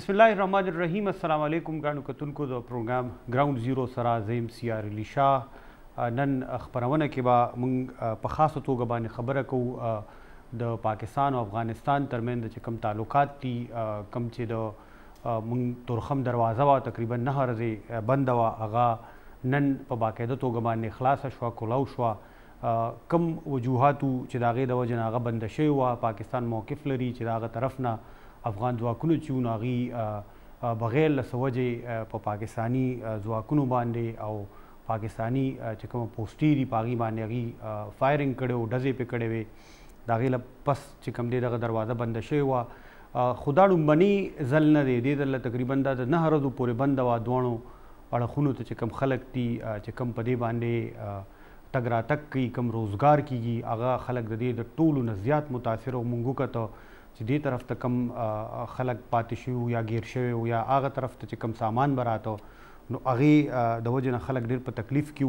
بسم الله الرحمن الرحیم. السلام علیکم ګرانو کتونکو د پروګرام ګراوند زیرو سره زیم سیار علی شاه. نن خبرونه کې به موږ په خاصه توګه باندې خبره کوو د پاکستان او افغانستان ترمنځ چې کوم تعلقات دي، کوم چې د موږ تورخم دروازه وه تقریبا 9 ورځې بنده وه، هغه نن په باقاعده توګه باندې خلاصه شوه، کولاو شوه. کم وجوهاتو چې د هغې د وجې نه هغه بنده شوې وه، پاکستان موقف لري چې د هغه طرف نه افغان ځواکونو چې وو هغوی بغیر له څه وجې په پاکستاني ځواکونو باندې او پاکستاني چې کومه پوسټې دي په هغې باندې هغوی فایرنګ کړی و، ډزې پرې کړې وې. د هغې له پس چې کوم دی دغه دروازه بنده شوې وه. خو دا لومبني ځل نه دی، دې ځل تقریبا دا د 9 ورځو پورې بنده وه. دواړو اړخونو ته چې کوم خلک دي چې کوم په دې باندې تګ راتګ کوي، کوم روزګار کېږي، هغه خلک د دې د ټولو نه زیات متاثر او موږ وکته چې دې طرف ته کم خلک پاتې شوي یا ګیر شوي او یا هغه طرف ته چې کم سامان به راته نو هغې د وجې نه خلک ډېر په تکلیف کې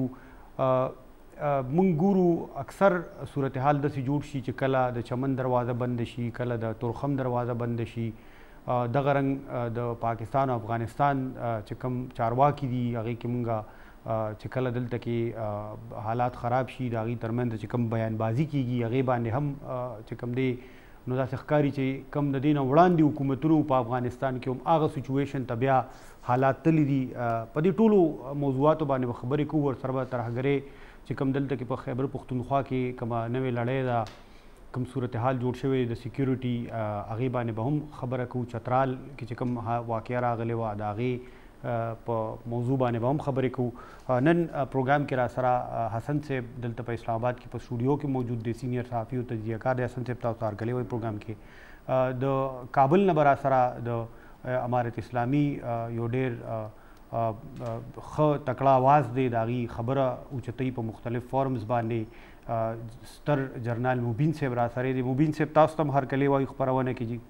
وو. موږ ګورو اکثر صورتحال داسې جوړ شي چې کله د چمن دروازه بند شي، کله د تورخم دروازه بند شي. دغه رنګ د پاکستان او افغانستان چې کوم چارواکي دي هغې کې موږ چې کله دلته کې حالات خراب شي د هغې ترمنځ چې کوم بیانبازي کېږي هغې باندې هم چې کوم دی نو داسې ښکاري چې کم د دې نه وړاندې حکومتونو په افغانستان کې هم هغه سچویشن ته بیا حالات تللی دي. په دې ټولو موضوعاتو باندې به خبرې کوو. ورسره به ترهګرۍ چې کوم دلته کې په خیبر پښتونخوا کې کومه نوې لړۍ ده، کوم صورتحال جوړ شوی د سیکیورټي، هغې باندې به هم خبره کوو. چترال کې چې کوم واقعه راغلې وه د هغې په موضوع باندې به هم خبرې کوو. نن پروګرام کې را سره حسن صاحب دلته په اسلام آباد کې په سټوډیو کې موجود دی، سینیر صحافي او تجزیه کار دی. حسن صاحب تاسو ته هرکلی وایي پروګرام کې. د کابل نه به را سره د امارت اسلامي یو ډېر ښه تکړه آواز دی، د هغې خبره اوچتوي په مختلف فورمز باندې. ستر جرنال مبین صاحب را سره دی. مبین صاحب تاسو ته هم هرکلی وایي خپرونه کې جي.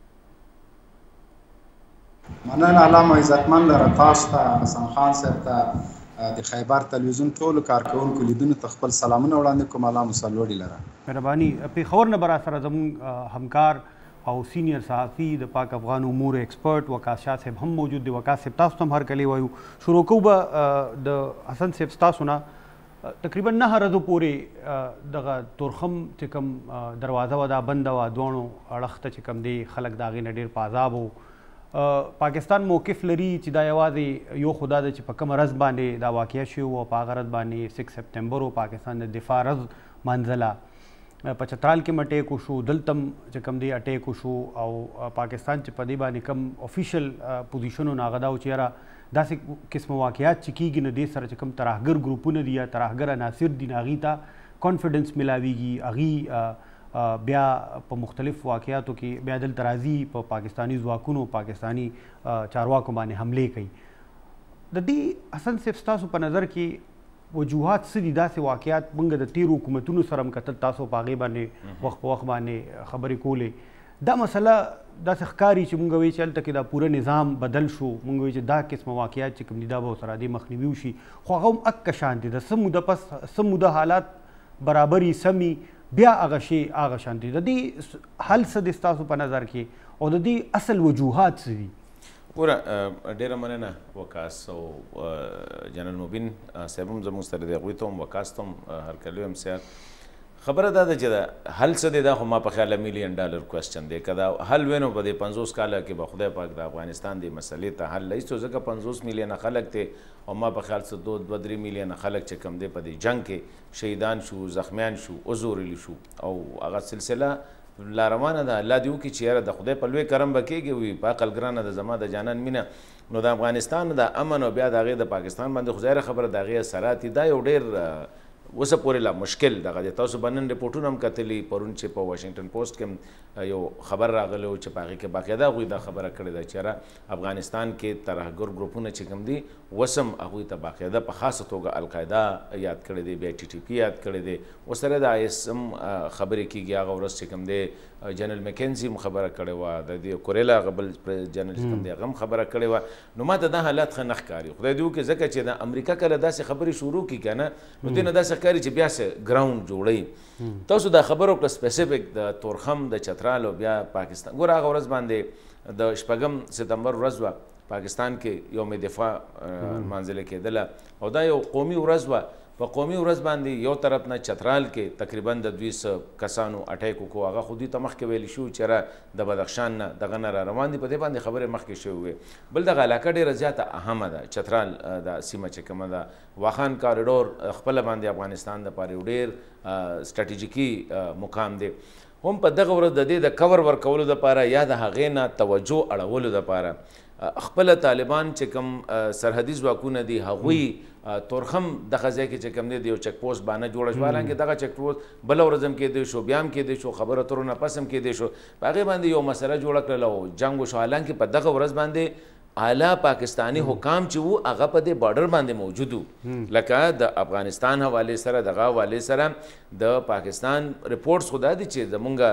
مننه علامه عزتمند لره، تاسو ته حسن خان صاحب ته د خیبر تلویزیون ټولو کارکوونکو لیدونکو ته خپل سلامونه وړاندې کوم. الله مو سرلوړي لره. مهرباني. پېښور نه به را سره زموږ همکار او سینیر صحافي د پاک افغان امور ایکسپرټ وقاص شاه صاحب هم موجود دی. وقاص صاحب تاسو ته هم هرکلی وایو. شروع کوو به د حسن صاحب ستاسو نه. تقریبا 9 ورځو پورې دغه تورخم چې کوم دروازه وه دا بنده وه، دواړو اړخ ته چې کوم دی خلک د هغې نه ډېر په عذاب وو. پاکستان موقف لري چې دا یوازې یو خو دا ده چې په کومه ورځ باندې دا واقعه شوې وه، په هغه ورځ باندې 6 سپتمبر و، پاکستان د دفاع ورځ منځله. په چترال کې هم اټیک وشو، دلته هم چې کوم دی اټیک وشو او پاکستان چې په دې باندې کوم افیشل پوزیشن و نو هغه دا و چې یاره داسې قسمه واقعات چې کېږي نو دې سره چې کوم ترهګر ګروپونه دي یا ترهګر عناصر دي نو هغوی ته کانفیډنس میلاویږي، هغوی بیا په مختلف واقعاتو کې بیا دلته راځي، په پاکستاني ځواکونو پاکستاني چارواکو باندې حملې کوي. د دې حسن صاحب ستاسو په نظر کې وجوهات څه دي؟ داسې واقعات موږ د تیرو حکومتونو سره هم کتل، تاسو په هغې باندې وخت په وخت باندې خبرې کولې. دا مسله داسې ښکاري چې موږ وایو چې هلته کې دا پوره نظام بدل شو، موږ وایو چې دا قسمه واقعات چې کوم دي دا به ورسره دې مخنیوي وشي، خو هغه هم اکه شان دي. د څه موده پس څه موده حالات برابري سمي بیا هغه شی هغه شان دي. د دې حل څه دی ستاسو په نظر کې او د دې اصل وجوهات څه دي؟ ګوره ډېره مننه وقاص او جنرال مبین صاحب هم زموږ سره دی، هغوی ته هم وقاص ته هم هرکلی وایم. سیار خبره دا ده چې دا حل څه دی، دا خو ما په خیاله $1,000,000 کوېسچن دی. که دا حل وی نو په دې 50 کاله کې به خدای پاک د افغانستان دې مسلې ته حل لایستو، ځکه 50 میلیونه خلک دی او ما په خیال څه 2-3 میلیونه خلک چې کوم دی په دې جنګ کې شهیدان شو، زخمیان شو، وزورلی شو او هغه سلسله لا روانه ده. الله دې وکړي چې یاره د خدای په لوی کرم به کېږي وي په عقل ګرانه د زما د جانان مینه نو د افغانستان د امن او بیا د هغې د پاکستان باندې خو ظاهره خبره د هغې اثرات دي. دا یو ډېر اوسه پورې لا مشکل دغه دی. تاسو به نن ریپورټونه هم کتلي، پرون چې په واشنګټن پوسټ کې یو خبر راغلی و چې په هغې کې باقاعده هغوی دا خبره کړې ده چې یاره افغانستان کې ترهګر ګروپونه چې کوم دي اوس هم هغوی ته باقاعده په خاصه توګه القاعده یاد کړی دی، بیا TTP یاد کړی دی، ورسره د IS هم خبرې کېږي. هغه ورځ چې کوم دی جنرال مکنزي هم خبره کړې وه، د دې کوریلا هغه بل جنرال چې کوم دی هغه هم خبره کړې وه. نو ما ته دا حالات ښه نه ښکاري. خدای دې وکړي ځکه چې د امریکا کله داسې خبرې شروع کړي که نه نو دې نه داسې داسې ښکاري چې بیا څه ګراوند جوړوي. تاسو دا خبر وکړه سپیسیفیک د تورخم د چترال او بیا پاکستان. ګوره هغه ورځ باندې د 6 سپتمبر ورځ وه، پاکستان کې یوم دفاع نمانځله کېدله او دا یو قومي ورځ وه. په قومي ورځ باندې یو طرف نه چترال کې تقریبا د 200 کسانو اټیک وکړو. هغه خو دوی ته مخکې ویل شو چې را د بدخشان نه دغه نه را روان دي، په دې باندې خبرې مخکې شوې وې. بل دغه علاقه ډېره زیاته اهمه ده، چترال دا سیمه چې کومه ده، واخان کاریډور خپله باندې افغانستان دپاره یو ډېر سټراټیژیکي مقام دی. هم په دغه ورځ د دې د کور ورکولو دپاره یا د هغې نه توجه اړولو دپاره خپله طالبان چې کوم سرحدي ځواکونه دي هغوی تورخم دغه ځای کې چې کوم دی د یو چک پوسټ باندې جوړه شوه. حالانکې دغه چک پوسټ بله ورځ هم کېدی شو، بیا هم کېدی شو، خبره اترو نه پس هم کېدی شو. په هغې باندې یو مسله جوړه کړله او جنګ وشو. حالانکې په دغه ورځ باندې اعلی پاکستانی حکام چې وو هغه په دې بارډر باندې موجود وو. لکه د افغانستان حوالې سره دغه حوالې سره د پاکستان رپورټس خو دا دي چې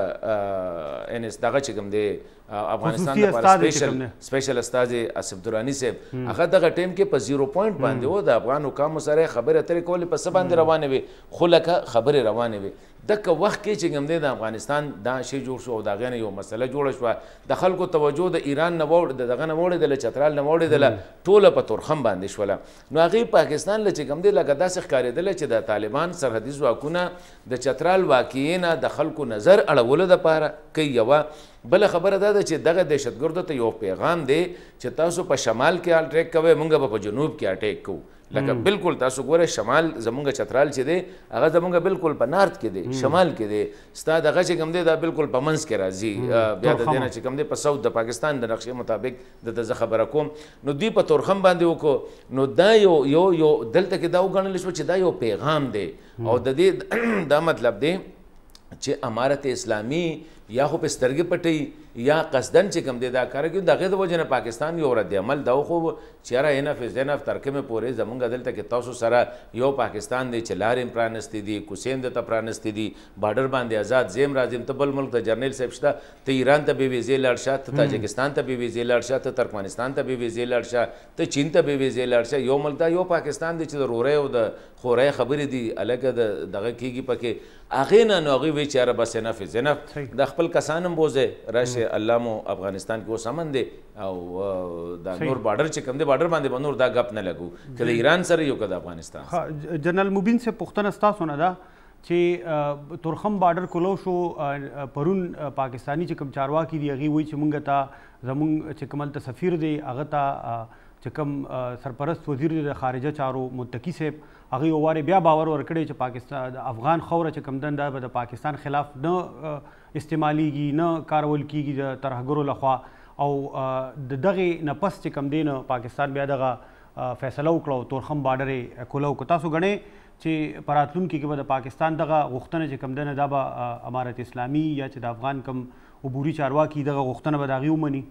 زمونږ دغه چې کوم دی افغانستان لپاره سپیشل استازي اسف دراني صاحب هغه دغه ټیم کې په 0 پوینټ باندې و د افغان حکامو سره خبرې اترې کولې، په څه باندې روانې وې، خو لکه خبرې روانې وې. دغه وخت کې چې کوم دی د افغانستان دا شی جوړ شو او د هغې نه یو مسله جوړه شوه. د خلکو توجه د ایران نه د دغه نه واوړېدله، چترال نه واوړېدله، ټوله په تورخم باندې شوله. نو هغې پاکستان له چې کوم دی لکه داسې ښکارېدله چې د طالبان سرحدي ځواکونه د چترال واقعې نه د خلکو نظر اړولو دپاره کوي. یوه بله خبره دا ده چې دغه دهشتګردو ته یو پیغام دی چې تاسو په شمال کې اټیک کوئ، موږ به په جنوب کې اټیک کوو. لکه بالکل تاسو ګورئ شمال زمونږ چترال چې دی هغه زمونږ بالکل په نارت کې دی، شمال کې دی. ستا دغه چې کوم دی دا بالکل په منځ کې راځي. بیا د دې نه چې کوم دی په ساوث د پاکستان د نقشې مطابق د زه خبره کوم. نو دوی په تورخم باندې وکړو. نو دا یو دلته کې دا وګڼل شو چې دا یو پیغام دی او د دې دا مطلب دی چې امارت اسلامي یا خو په سترګې پټوي یا قصدن چې کوم دی دا کار کوي. د هغې د وجې نه پاکستان یو رد عمل دا خو چې یاره انف از انف تر کومې پورې زمونږ دلته کې تاسو سره یو پاکستان دی چې لارې پرانستې دي، کوڅې هم درته پرانستې دي، بارډر باندې آزاد زیم راځم. ته بل ملک ته جرنیل صاحب شته، ته ایران ته بې ویزې لاړ شه، ته تاجکستان ته بې ویزې لاړ شه، ته ترکمنستان ته بې ویزې لاړ شه، ته چین ته بې ویزې لاړ شه. یو ملک دا یو پاکستان دی چې د رورۍ او د خورۍ خبرې دي هلکه دغه کېږي پکې. هغې نه نو هغوی وایي چې یاره بس انف از انف، د خپل کسان هم بوځئ راشئ. الله مو افغانستان کې اوس امن دی او دا نور بارډر چې کوم دی بارډر باندې به نور دا ګپ نه لګو که د ایران سره یو که د افغانستان سره. جنرال مبین صاحب پوښتنه ستاسو نه ده چې تورخم بارډر کلو شو پرون پاکستانی چې کوم چارواکي دي هغوی وایي چې مونږ ته زمونږ چې کوم هلته سفیر دی هغه ته چې کوم سرپرست وزیر د خارجه چارو متقي صاحب هغوی یو وارې بیا باور ورکړی چې پاکستان د افغان خوره چې کوم دنده به د پاکستان خلاف نه استعمالیږي، نه کارول کیږي د ترهګرو لخوا. او د دغې نه پس چې کوم دی نه پاکستان بیا دغه فیصله وکړه او تورخم بارډر یې کلو کړو. تاسو ګڼئ چې په راتلونکي کې به د پاکستان دغه غوښتنه چې کوم دی نه دا به امارت اسلامي یا چې د افغان کوم عبوري چارواکي دغه غوښتنه به د هغې ومني؟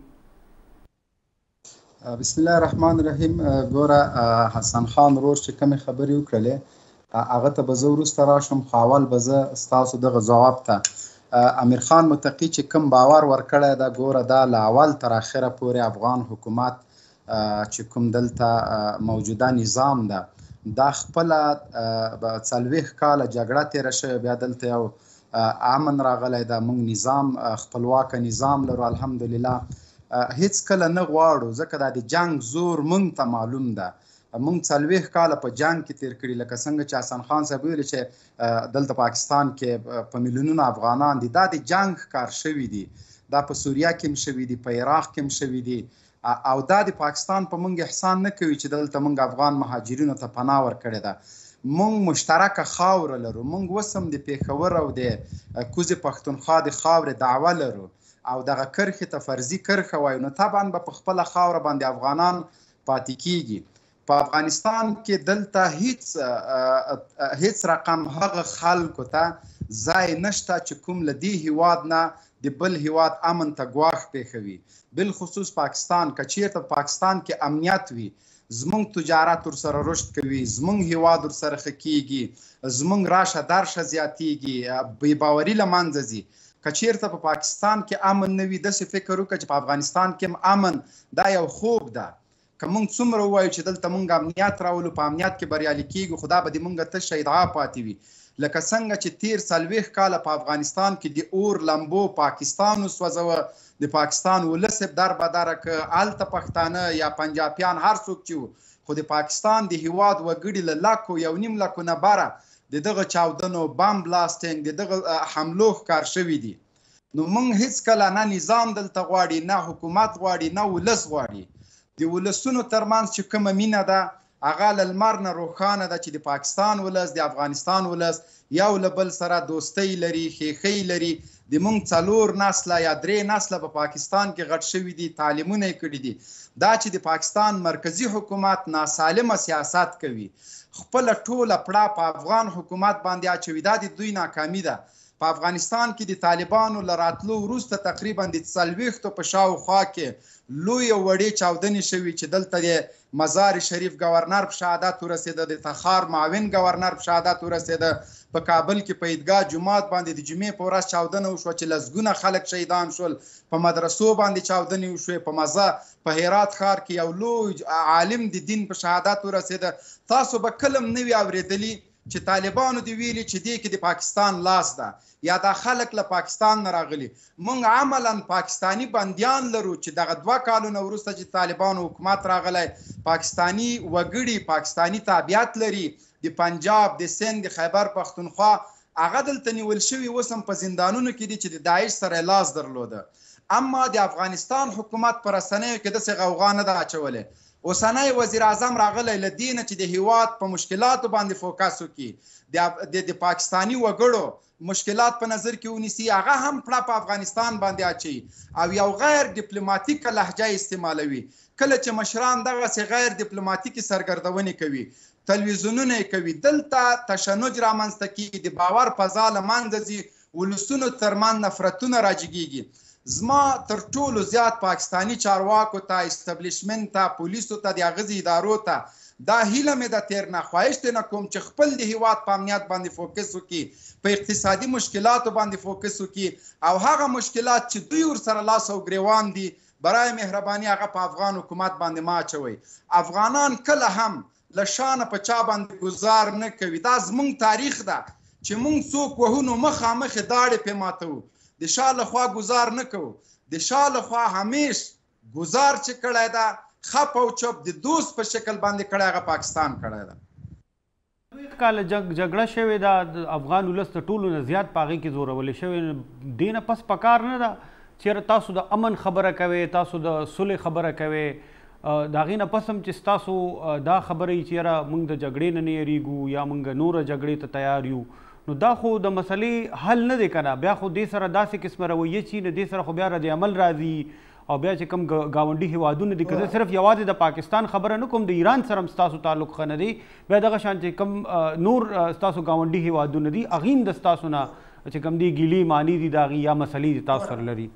بسم الله الرحمن الرحیم. ګوره حسن خان ورور چې کومې خبرې وکړلې هغه ته به زه وروسته راشم، خو اول به زه ستاسو دغه ځواب ته امیر خان متقي چې کوم باور ورکړی دا ګوره دا له اول تر اخره پورې افغان حکومت چې کوم دلته موجوده نظام ده دا خپله 40 کاله جګړه تېره شوې، بیا دلته یو امن راغلی ده، موږ نظام خپلواکه نظام لرو الحمدلله. هیڅ کله نه غواړو ځکه دا د جنگ زور موږ ته معلوم ده. موږ 40 کاله په جنگ کې تیر کړي، لکه څنګه چې حسن خان صاحب ویلي چې دلته پاکستان کې په میلیونونه افغانان دي، دا د جنگ کار شوي دي، دا په سوریه کې هم شوي دي، په عراق کې هم شوي دي. او دا د پاکستان په موږ احسان نه کوي چې دلته موږ افغان مهاجرینو ته پناه ورکړې ده. موږ مشترکه خاوره لرو، موږ اوس هم د پېښور او د کوزې پښتونخوا د خاورې دعوه لرو او دغه کرښې ته فرضي کرښه وایو. نو طبعا به په خپله خاوره باندې افغانان پاتې کیږي. په افغانستان کې دلته هیڅ رقم هغه خلکو ته ځای نشته چې کوم له دې هیواد نه د بل هیواد امن ته ګواښ پېښوي. بالخصوص پاکستان که چیرته پاکستان کې امنیت وي، زمونږ تجارت ورسره رشد کوي، زمونږ هیواد ورسره ښه کیږي، زمونږ راشه درشه زیاتیږي، بې باوري له منځه ځي. که چیرته په پاکستان کې امن نه وي، داسې فکر وکړه چې په افغانستان کې هم امن دا یو خوب ده. که موږ څومره ووایو چې دلته موږ امنیت راولو په امنیت کې بریالي کیږو خو دا به د موږ تشه ادعا پاتې وي لکه څنګه چې تیر 40 کاله په افغانستان کې د اور لمبو پاکستان وسوځوه د پاکستان ولس در بدره که هلته پښتانه یا پنجابیان هر څوک چې وو خو د پاکستان د هیواد وګړي له لکو 1.5 لکو نه بره د دغه چاودنو بم بلاستینګ د دغه حملو ښکار شوي دي نو موږ هیڅکله نه نظام دلته غواړي نه حکومت غواړي نه ولس غواړي د ولسونو ترمنځ چې کومه مینه ده هغه له لمر نه روښانه ده چې د پاکستان ولس د افغانستان ولس یو له بل سره دوستۍ لري ښیښۍ لري د موږ 4 نسله یا 3 نسله په پاکستان کې غټ شوي دي تعلیمونه یې کړي دي دا چې د پاکستان مرکزی حکومت ناسالمه سیاست کوي خپله ټوله پړه په افغان حکومت باندې اچوي دا د دوی ناکامي ده په افغانستان کې د طالبانو له راتلو وروسته تقریبا د 40 په شاوخوا کې لوی وړې چاودنې شوي چې دلته د مزار شریف گورنر په شهادت ورسېده د تخار معاون گورنر په شهادت ورسېده په کابل کې په عیدګاه جومات باندې د جمعې په ورځ چاودنه وشوه چې لسګونه خلک شهیدان شول په مدرسو باندې چاودنې وشوې په مزه په هرات ښار کې یو لوی عالم د دین په شهادت ورسېده تاسو به کله هم نه وي اورېدلي چې طالبانو دی ویلي چې دې کې د پاکستان لاس ده یا دا خلک له پاکستان نه راغلي موږ عملا پاکستانی بندیان لرو چې دغه 2 کالونه وروسته چې طالبانو حکومت راغلی پاکستانی وګړي پاکستانی تابعیت لري د پنجاب د سند د خیبر پښتونخوا هغه دلته نیول شوي اوس هم په زندانونو کې دي چې د داعش سره لاس درلوده اما د افغانستان حکومت په رسنیو کې داسې غوغا نه ده اچولی اوسنی وزیر اعظم راغلی له دې نه چې د هیواد په مشکلاتو باندې فوکس وکړي د پاکستانی وګړو مشکلات په نظر کې ونیسي هغه هم پړه په افغانستان باندې اچوي او یو غیر ډیپلوماټیکه لهجه استعمالوي کله چې مشران دغسې غیر ډیپلوماټیکې سرګردونې کوي تلویزیونونه یې کوي دلته تشنج رامنځته کېږي د باور فضا له منځه ځي ولسونو ترمنځ نفرتونه راجګېږي زما تر ټولو زیات پاکستانی چارواکو ته استبلیشمنت ته پولیسو ته د اغیزې ادارو ته دا هیله مې د تیر نه خواهش ترې نه کوم چې خپل د هیواد په امنیت باندې فوکس وکړي په اقتصادي مشکلاتو باندې فوکس وکړي او هغه مشکلات چې دوی ورسره لاس او ګریوان دي برای مهرباني هغه په افغان حکومت باندې ما اچوئ افغانان کله هم له شانه په چا باندې ګزار نه کوي دا زموږ تاریخ ده چې موږ څوک وهو نو مخامخ داړې پې ماتوو د شا لخوا گزار نه کوو د شا لخوا همیش گزار چې کړی ده خپ او چپ د دوست په شکل باندې کړی هغه پاکستان کړی ده کاله جګړه شوې ده د افغان ولس د ټولو نه زیات په هغې کې زورولې شوې دې نه پس پکار نه ده چېرې تاسو د امن خبره کوئ تاسو د صلح خبره کوئ د هغې نه پس هم چې ستاسو دا خبره وي چې یاره موږ د جګړې نه نه یېرېږو یا موږ نوره جګړې ته تیار یو نو دا خو د مسلې حل نه دی که نه بیا خو دې سره داسې قسمه رویه چې نه دې سره خو بیا رد عمل راځي او بیا چې کوم ګاونډي هیوادونه دي که زه صرف یوازې د پاکستان خبره نه کوم د ایران سره هم ستاسو تعلق ښه نه دی بیا دغه شان چې کوم نور ستاسو ګاونډي هیوادونه دي هغې هم د ستاسو نه چې کوم دي ګیلې معنی دي د هغې یا مسلې دي تاسو سره لري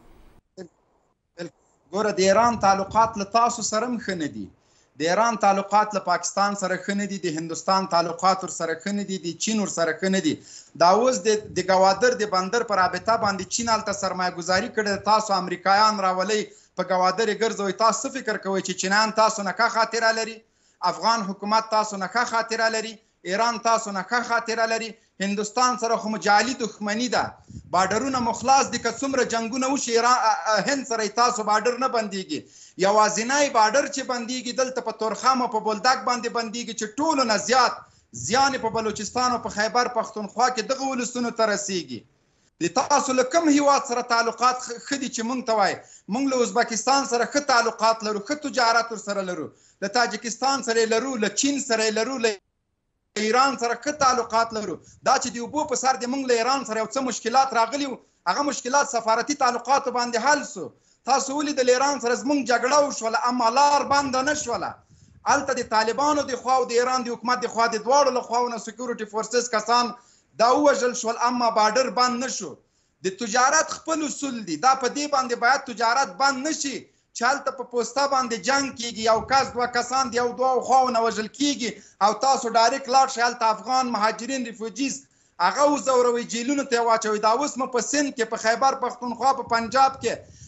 ګوره د ایران تعلقات له تاسو سره هم ښه نه دي د ایران تعلقات له پاکستان سره ښه نه دي د هندوستان تعلقات ورسره ښه نه دي د چین ورسره ښه نه دي دا اوس د ګوادر د بندر په رابطه باندې چین هلته سرمایه ګزاري کړې تاسو امریکایان راولئ په ګوادر یې ګرځوئ تاسو څه فکر کوئ چې چینیان تاسو نه ښه خاطره لري افغان حکومت تاسو نه ښه خاطره لري ایران تاسو نه ښه خاطره لري هندوستان سره خو جعلي دښمني ده بارډرونه مخلاص دي که څومره جنګونه وشي هند سره تاسو بارډر نه بندیږي یوازینی بارډر چې بندیږي دلته په تورخم او په بولدک باندې بندیږي چې ټولو نه زیات زیان په بلوچستان او په خیبر پښتونخوا کې دغه ولسونو ته رسیږي د تاسو له کوم هیواد سره تعلقات ښه دي چې موږ ته وایي موږ له ازبکستان سره ښه تعلقات لرو ښه تجارت ورسره لرو له تاجکستان سره لرو له چین سره لرو له ایران سره ښه تعلقات لرو دا چې د اوبو په سر د موږ له ایران سره یو څه مشکلات راغلي هغه مشکلات سفارتي تعلقاتو باندې حل سو تاسو ولې د ایران سره زموږ جګړه وشوله اما لار بنده نه شوله هلته د طالبانو د خوا او د ایران د حکومت د خوا د دواړو له خواونه سکیورټي فورسز کسان دا ووژل شول اما بارډر بند نه شو د تجارت خپل اصول دي دا په دې باندې باید تجارت بند نه شي چې هلته په پوسته باندې جنګ کېږي یو کس دوه کسان د یو دوه خواونه وژل کېږي او تاسو ډایرکټ لاړ شئ هلته افغان مهاجرین ریفوجیز هغه وځوروئ جیلونو ته یې واچوئ دا اوس مو په سند کې په خیبر پښتونخوا په پنجاب کې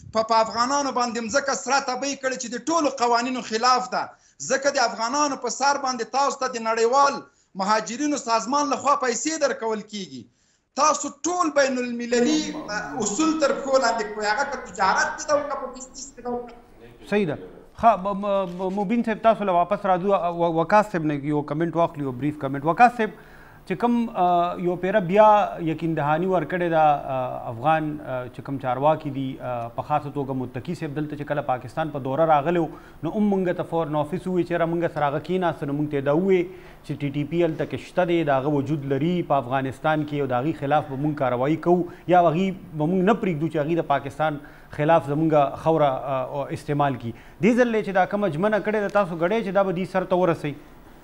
په افغانانو باندې مځکه سره تبۍ کړې چې د ټولو قوانینو خلاف ده. ځکه د افغانانو په سر باندې تاسو ته د نړیوال مهاجرینو سازمان لخوا پیسې درکول کیږي. تاسو ټول بین المللي اصول تر پښو لاندې کوئ، هغه که تجارت کې ده او که په بزنس کې ده. صحیح ده. ښه مبین صاحب تاسو له واپس راځو. وقاص صاحب نه یو کمنټ واخلي، یو بریف کمنټ. وقاص صاحب چې کوم یو پیره بیا یقین دهاني ورکړې ده افغان چې کوم چارواکي دي په خاصه توګه متقي صاحب دلته چې کله پاکستان په دوره راغلی نو موږ ته فورن آفس ووایي چې یاره موږ سره هغه کېناسته نو موږ ته یې دا ووایي چې ټي ټي پي هلته کې شته دی، د هغه وجود لري په افغانستان کې او د هغې خلاف به موږ کاروایي کوو یا هغې به موږ نه پرېږدو چې هغې د پاکستان خلاف زموږ خوره استعمال کړي. دې ځل چې دا کومه ژمنه کړې ده تاسو ګډی چې دا به دې سر ته ورسوي؟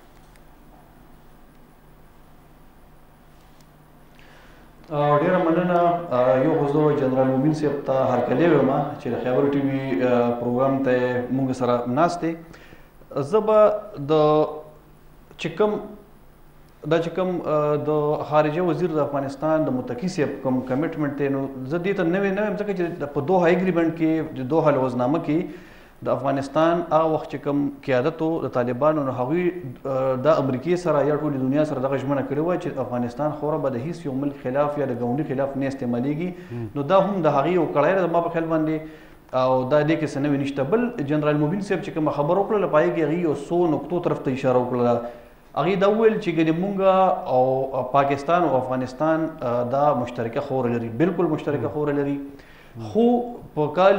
ډیره مننه. یو خو زه جنرال مبین صاحب ته هرکلی وایم چې د خیبر ټي وي پروګرام ته موږ سره ناست دی. زه به چې کوم د خارجه وزیر د افغانستان د متقي صاحب کوم کمیټمنټ دی نو زه دې ته نوی یم ځکه چې په دوحه اګریمنټ کې د دوحه لوزنامه کې د افغانستان هغه وخت چې کوم قیادت و د طالبانو نو هغوی د امریکې سره یا ټولې دنیا سره دغه ژمنه کړې وه چې افغانستان خوره به د هیڅ یو ملک خلاف یا د ګاونډي خلاف نه استعمالیږي. نو دا هم د هغې یو کړی ده زما په خیال باندې او دا دې کې څه نوي نشته. بل جنرال مبین صاحب چې کومه خبره وکړله په هغې کې هغې یو څو نقطو طرف ته اشاره وکړله. هغې دا وویل چې ګنې مونږ او پاکستان او افغانستان دا مشترکه خوره لري، بالکل مشترکه خوره لري، خو په کال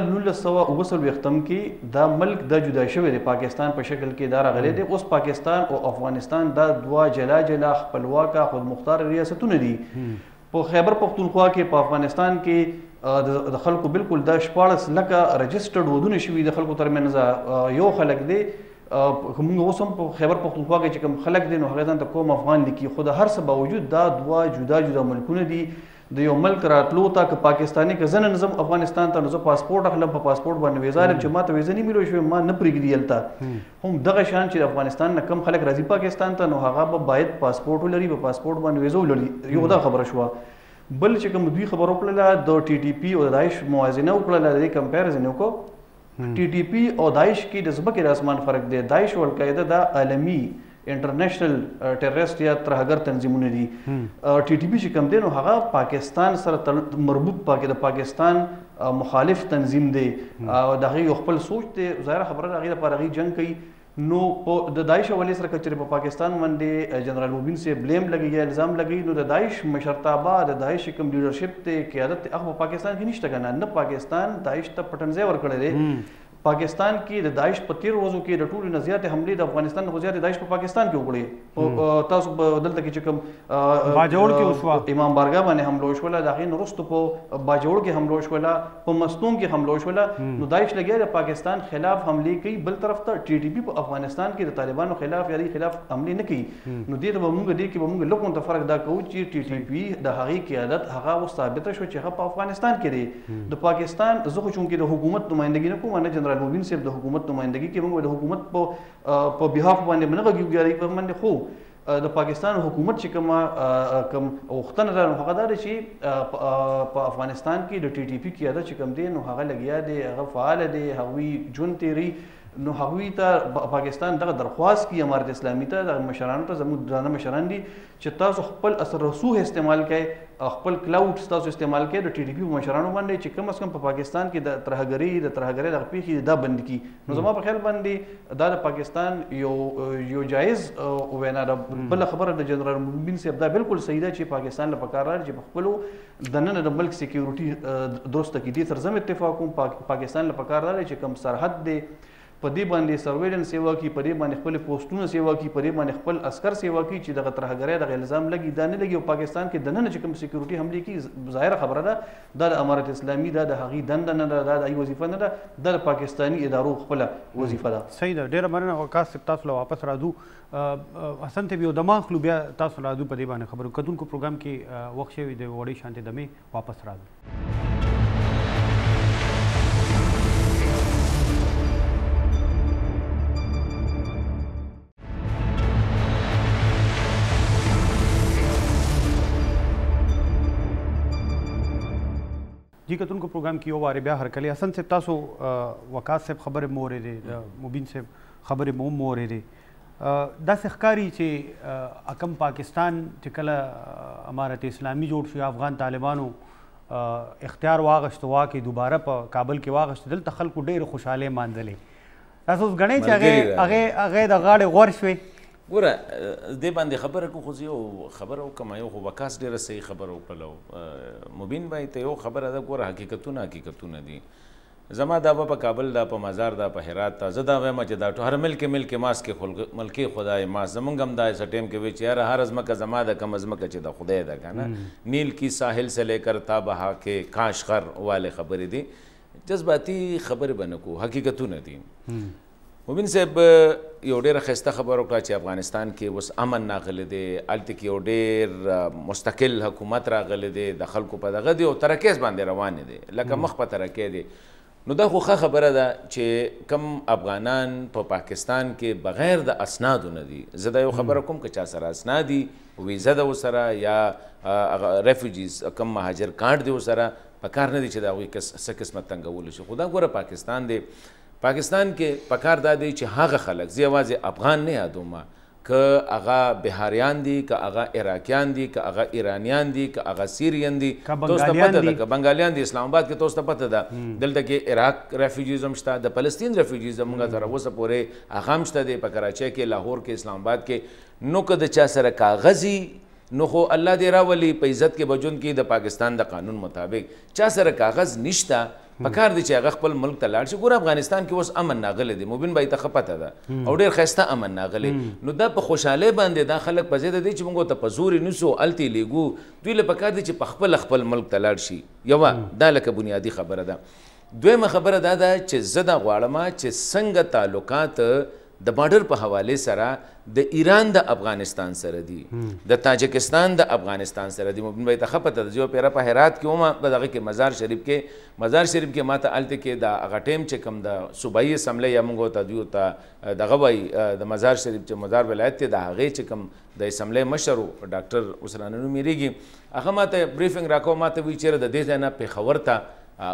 1969 کې دا ملک دا جدا شوی دی، پاکستان په شکل کې دا راغلی دی. اوس پاکستان او افغانستان دا دوه جلا جلا خپلواکه خودمختار ریاستونه دي. په خیبر پختونخوا کې په افغانستان کې د خلکو بالکل دا 14 لکه رجسټرډ ودونه شوي د خلکو ترمنځ یو خلک دی. موږ اوس هم په خیبر پختونخوا کې چې کوم خلک دي نو هغې ځان ته قوم افغان لیکي، خو د هر څه باوجود دا دوه جدا جدا ملکونه دي. د یو ملک راتلو ته که پاکستاني که زه نن ځم افغانستان ته نو زه پاسپورټ اخلم، په پاسپورټ باندې ویزا لرم چې ما ته ویزه نه میلوي شوې ما نه پرېږدي هلته. هم دغه شان چې د افغانستان نه کم خلک راځي پاکستان ته نو هغه به باید پاسپورټ ولري، په پاسپورټ باندې ویزه ولري. یو دا خبره شوه. بل چې کوم دوی خبره وکړله د ټي ټي پي او د داعش موازنه وکړله، د دې کمپیریزن وکړو. ټي ټي پي او داعش کې د ځمکې د اسمان فرق دی. داعش او القاعده دا عالمي انټرنیشنل ټیرریسټ یا ترهګر تنظیمونه دي. ټي ټي پي چې کوم دی نو هغه پاکستان سره مربوط د پاکستان مخالف تنظیم دی او د هغې یو خپل سوچ دی. ظاهره خبره د هغې لپاره هغې جنګ کوي. نو د داعش حوالې سره که چېرې په پاکستان باندې جنرال مبین صاحب بلیم لګي یا الزام لګي نو د داعش مشرتابه د داعش کوم لیډرشپ دی قیادت دی هغه په پاکستان کې نشته که نه پاکستان داعش ته پټنځای ورکړی دی. پاکستان کې د داعش په 13 ورځو کې د ټولو نه زیاتې حملې د افغانستان نه خو زیاتې داعش په پاکستان کې وکړې. تاسو دلته کې چې کوم باجوړ کې وشوه امام بارګاه باندې حمله وشوله، د هغې نه وروسته په باجوړ کې حمله وشوله، په مستون کې حمله وشوله. نو داعش لګیا د پاکستان خلاف حملې کوي، بل طرف ته ټي ټي پي په افغانستان کې د طالبانو خلاف یا خلاف حملې نه کوي. نو دې ته به موږ دې کې به موږ لږ ته فرق دا کوو چې ټي ټي پي د هغې قیادت هغه اوس ثابته شوه چې هغه په افغانستان کې دی. د پاکستان زه خو چونکې د حکومت نمایندګي نه کوم، نه جنرال مبین صاحب د حکومت نمایندګي کې موږ د حکومت په بیهاف باندې نه غږیږو په باندې، خو د پاکستان حکومت چې کوم غوښتنه ده نو هغه دا ده چې په افغانستان کې د ټي ټي پي قیادت چې کوم دی نو هغه لګیا دی، هغه فعال دی، هغوی ژوند تیري. نو هغوی ته پاکستان دغه درخواست کوي امارت اسلامي ته، دغه مشرانو ته، زموږ درانه مشران دي چې تاسو خپل اثر رسوخ استعمال کړئ، خپل کلاوډ تاسو استعمال کړئ د ټي ټي پي په مشرانو باندې چې کم از کم په پاکستان کې د ترهګرۍ دغه پیښې دا بند کړي. نو زما په خیال باندې دا د پاکستان یو جایز وینا ده. بله خبره د جنرال مبین صاحب دا بالکل صحیح ده چې پاکستان له پکار راځي چې په خپلو دننه د ملک سکیورټي درسته کړي. دې سره زه هم اتفاق کوم، پاکستان له پکار راځي چې کوم سرحد دی په دې باندې سرویلنس سیوا کړي، په دې باندې خپل پوسټونه سیوا کړي، په دې باندې خپل عسکر سیوا کړي چې دغه ترهګرۍ دغه الزام لګي دا نه لګي. او پاکستان کې دننه چې کوم سکیورټي حملې کوي ظاهره خبره ده دا د امارت اسلامي دا د هغې دنده نه ده، دا د هغې وظیفه نه ده، دا د پاکستاني ادارو خپله وظیفه ده. صحیح ده. ډېره مننه وقاص صاحب، تاسو له واپس راځو. حسن صاحب یو دمه اخلو بیا تاسو راځو په دې باندې خبرو. کتونکو پروګرام کې وخت شوی د وړې شانتې دمې واپس راځو. جی کتونکو پروګرام کې یو وارې بیا هرکلی حسن صاحب تاسو وقاص صاحب خبرې مو اورېدې د مبین صاحب خبرې مو هم اورېدې داسې ښکاري چې کم پاکستان چې کله امارت اسلامي جوړ شو افغان طالبانو اختیار واغشت واکې دوباره په کابل کې واغشت دلته خلکو ډېرې خوشحالۍ مانځلې تاسو اوس ګڼئ چې هغې د غاړې غور شوې ګوره دې باندې خبره کو خو زه یو خبره وکړم یو خو وقاص ډېره صحیح خبره وکړله مبین بھای ته یو خبره ده ګوره حقیقتونه دي زما دا به په کابل دا په مزار دا په هرات دا زه دا وایم چې دا هر ملک ماس کې ملکې خدای ماس زمونږ هم دا ایسا ټایم کې وی چې یاره هر ازمکه زما ده کم ازمکه چې د خدای ده که نه نیل کی ساحل سے لے کر تا بہا کے کاش خر والے خبرې دي جذباتي خبرې به نه کوو حقیقتونه دي مبین صاحب یو ډېره ښایسته خبره وکړه چې افغانستان کې اوس امن راغلی دی هلته کې یو ډېر مستقل حکومت راغلی دی د خلکو په دغه دی او ترکیز باندې روان دی لکه مخ په ترقی دی نو دا خو ښه خبره ده چې کم افغانان په پاکستان کې بغیر د اسنادو نه دي زه دا یو خبره کوم که چا سره اسناد دي ویزه ده ورسره یا ریفیوجیز کم مهاجر کارډ دی ورسره په کار نه دی چې د هغوی څه قسمت تنګولی شي خو دا ګوره پاکستان دی پاکستان کې پکار دا دی چې هغه خلک زه یوازې افغان نه یادوم که هغه بهاریان دي که هغه عراقیان دي که هغه ایرانیان دي که هغه سیریان دي تاسو ته پته ده که بنګالیان دي اسلام آباد کې تاسو ته پته ده دلته کې عراق ریفیوجیز هم شته د فلسطین ریفیوجیز موږ تر اوسه پورې هغه هم شته دی په کراچۍ کې لاهور کې اسلام آباد کې نو که د چا سره کاغذي نو خو الله دې راولي په عزت کې بجون کې د پاکستان د قانون مطابق چا سره کاغذ نشته پکار دی چې هغه خپل ملک ته لاړ شي ګوره افغانستان کې اوس امن ناغلی دی مبین بھائی ته ښه پته ده او ډېر ښایسته امن ناغلی نو دا په خوشحالۍ باندې دا خلک په ضد دی چې موږ ته په زورې نیسو هلته لیږو دوی له پکار دی چې په خپل ملک ته لاړ شي یوه دا لکه بنیادي خبره ده دویمه خبره دا ده چې زه دا غواړم چې څنګه تعلقات د بارډر په حواله سره د ایران د افغانستان سره دي د تاجکستان د افغانستان سره دي مبین بھائی ته ښه پته ده زه یو پیره په هرات کې وم په دغه کې مزار شریف کې ماته هلته کې د هغه ټایم چې کوم د صوبایي اسمبلی یا موږ ته دوی ته دغه وایي د مزار شریف چې مزار ولایت دی د هغې چې کوم د اسمبلی مشر ډاکټر اوس رانه نومېږي هغه ماته بریفنګ راکوه ماته وایي چېرې د دې ځای نه پېښور ته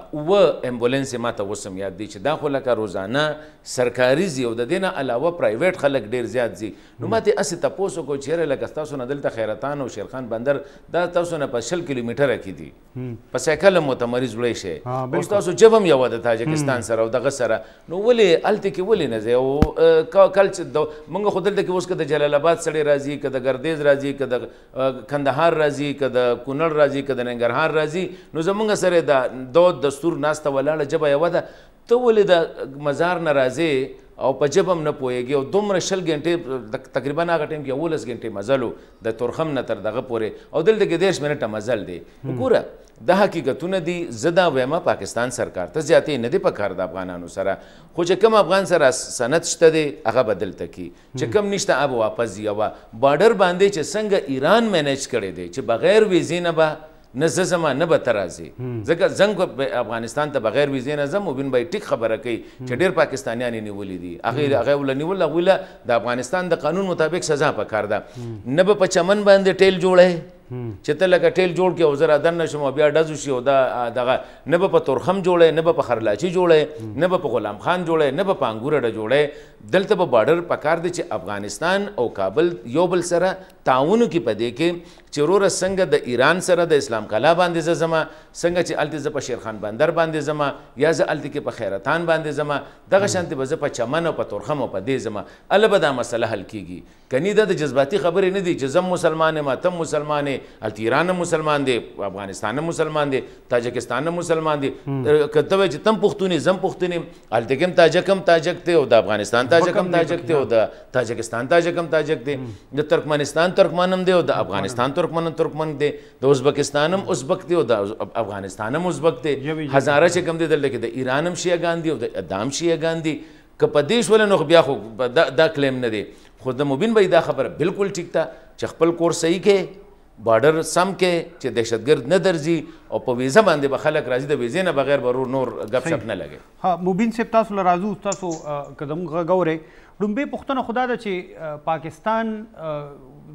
اوه امبولانس یې ماته اوس هم یاد دی چې دا خو لکه روزانه سرکاري ځي او د دې نه علاوه پرایویټ خلک ډېر زیات ځي نو ما ته هسې تپوس وکړو چې یاره لکه ستاسو نه دلته خیرتان او شیرخان بندر دا تاسو نه په 60 کیلومیټره کې دي په سایکل هم ورته مریض وړی شي اوس تاسو ژبه هم یوه د تاجکستان سره او دغه سره نو ولې هلته کې ولې نه ځئ او کل چې موږ خو دلته کې اوس که د جلال آباد سړی راځي که د ګردیز راځي که د کندهار راځي که د کونړ راځي که د ننګرهار راځي نو زموږ سره د دود دستور ناسته ولاړه ژبه یوه ده ته ولې د مزار نه راځې او په ژبه هم نه پوهېږي او دومره 20 غنټې تقریبا هغه ټایم کې 11 غنټې مزل و د تورخم نه تر دغه پورې او دلته کې 10 منټه مزل دی وګوره دا حقیقتونه دي زه دا وایم پاکستان سرکار ته زیاتې نه دی پکار د افغانانو سره خو چې کوم افغان سره سند شته دی هغه به دلته کي چې کوم نشته هغه به واپس ځي یوه بارډر باندې چې څنګه ایران مینیج کړی دی چې بغیر ویزې نه به نه زه زما نه به ته راځې ځکه زنګ افغانستان ته بغیر ویزې نه ځم مبین بھائی ټیک خبره کوي چې ډېر پاکستانیان یې نیولي دي هغه ول نیول هغوی له د افغانستان د قانون مطابق سزا پکار ده نه به په چمن باندې ټیل جوړی چې ته لکه ټیل جوړ کړې او زه رادننه شم او بیا ډزو شي او دا دغه نه به په تورخم جوړی نه به په خرلاچي جوړی نه به په غلام خان جوړی نه به په انګور اډه جوړی دلته به بارډر پکار دی چې افغانستان او کابل یو بل سره تعاون وکړي په دې کې چې وروره څنګه د ایران سره د اسلام کلا باندې زه ځمه څنګه چې هلته زه په شیرخان بندر باندې ځمه یا زه هلته کې په خیرتان باندې ځمه دغه شانتې به زه په چمن او په تورخم او په دې ځمه هله به دا مسله حل کېږي کنی دا د جذباتي خبرې نه دي چې زم مسلمان یم تم مسلمان یې هلته ایران هم مسلمان دی افغانستان هم مسلمان دی تاجکستان هم مسلمان دی که ته وایې چې تم پښتون یې زم پښتون یم هلته کې هم تاجک هم تاجک دی او د افغانستان تاجک هم تاجک دی او د تاجکستان تاجک هم تاجک دی د ترکمنستان ترکمن هم دی او د افغانستان ترکمن دی د ازبکستان هم ازبک دی او د افغانستان هم ازبک دی هزاره چې کوم دی دلته کې د ایران هم شیعګان دي او د ادام شیعګان دي که په دې شوله نو بیا خو دا کلیم نه دی خو د مبین بھائی دا خبره بالکل ټیک ده چې خپل کور صحیح کې بارډر سم کې چې دهشتګرد نه درځي او په ویزه باندې به خلک راځي د ویزې نه بغیر به نور ګپ شپ نه لګي ها مبین صاحب تاسو له راځو تاسو که زموږ غږ اورئ لومبۍ پوښتنه خو دا ده چې پاکستان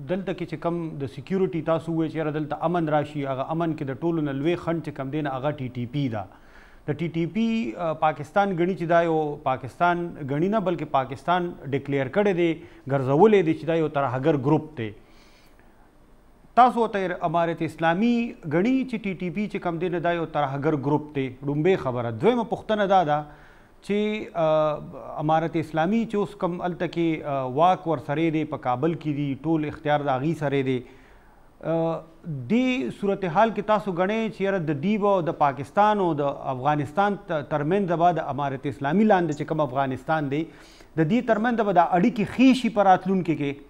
دلته کې چې کم د سکیورټي تاسو وایئ چې یاره دلته امن راشي هغه امن کې د ټولو نه لوی خنډ چې کم دی نه هغه TTP ده. د TTP پاکستان ګڼي چې دا یو پاکستان ګڼي نه بلکې پاکستان ډکلیئر کړی دی ګرځولی دی چې دا یو ترهګر ګروپ دی. تاسو ته امارت اسلامي ګڼي چې TTP چې کم دی نه دا یو ترهګر ګروپ دی. لومبۍ خبره. دویمه پوښتنه دا ده چې امارت اسلامي چې اوس کم هلته کې واک ورسره دی په کابل کې دي ټول اختیار د هغې سره دی دې صورتحال کې تاسو ګڼئ چې یاره د دوی به د پاکستان او د افغانستان ترمنځ به د امارت اسلامي لاندې چې کوم افغانستان دی د دې ترمنځ به دا اړیکې ښې شي په راتلونکي کې؟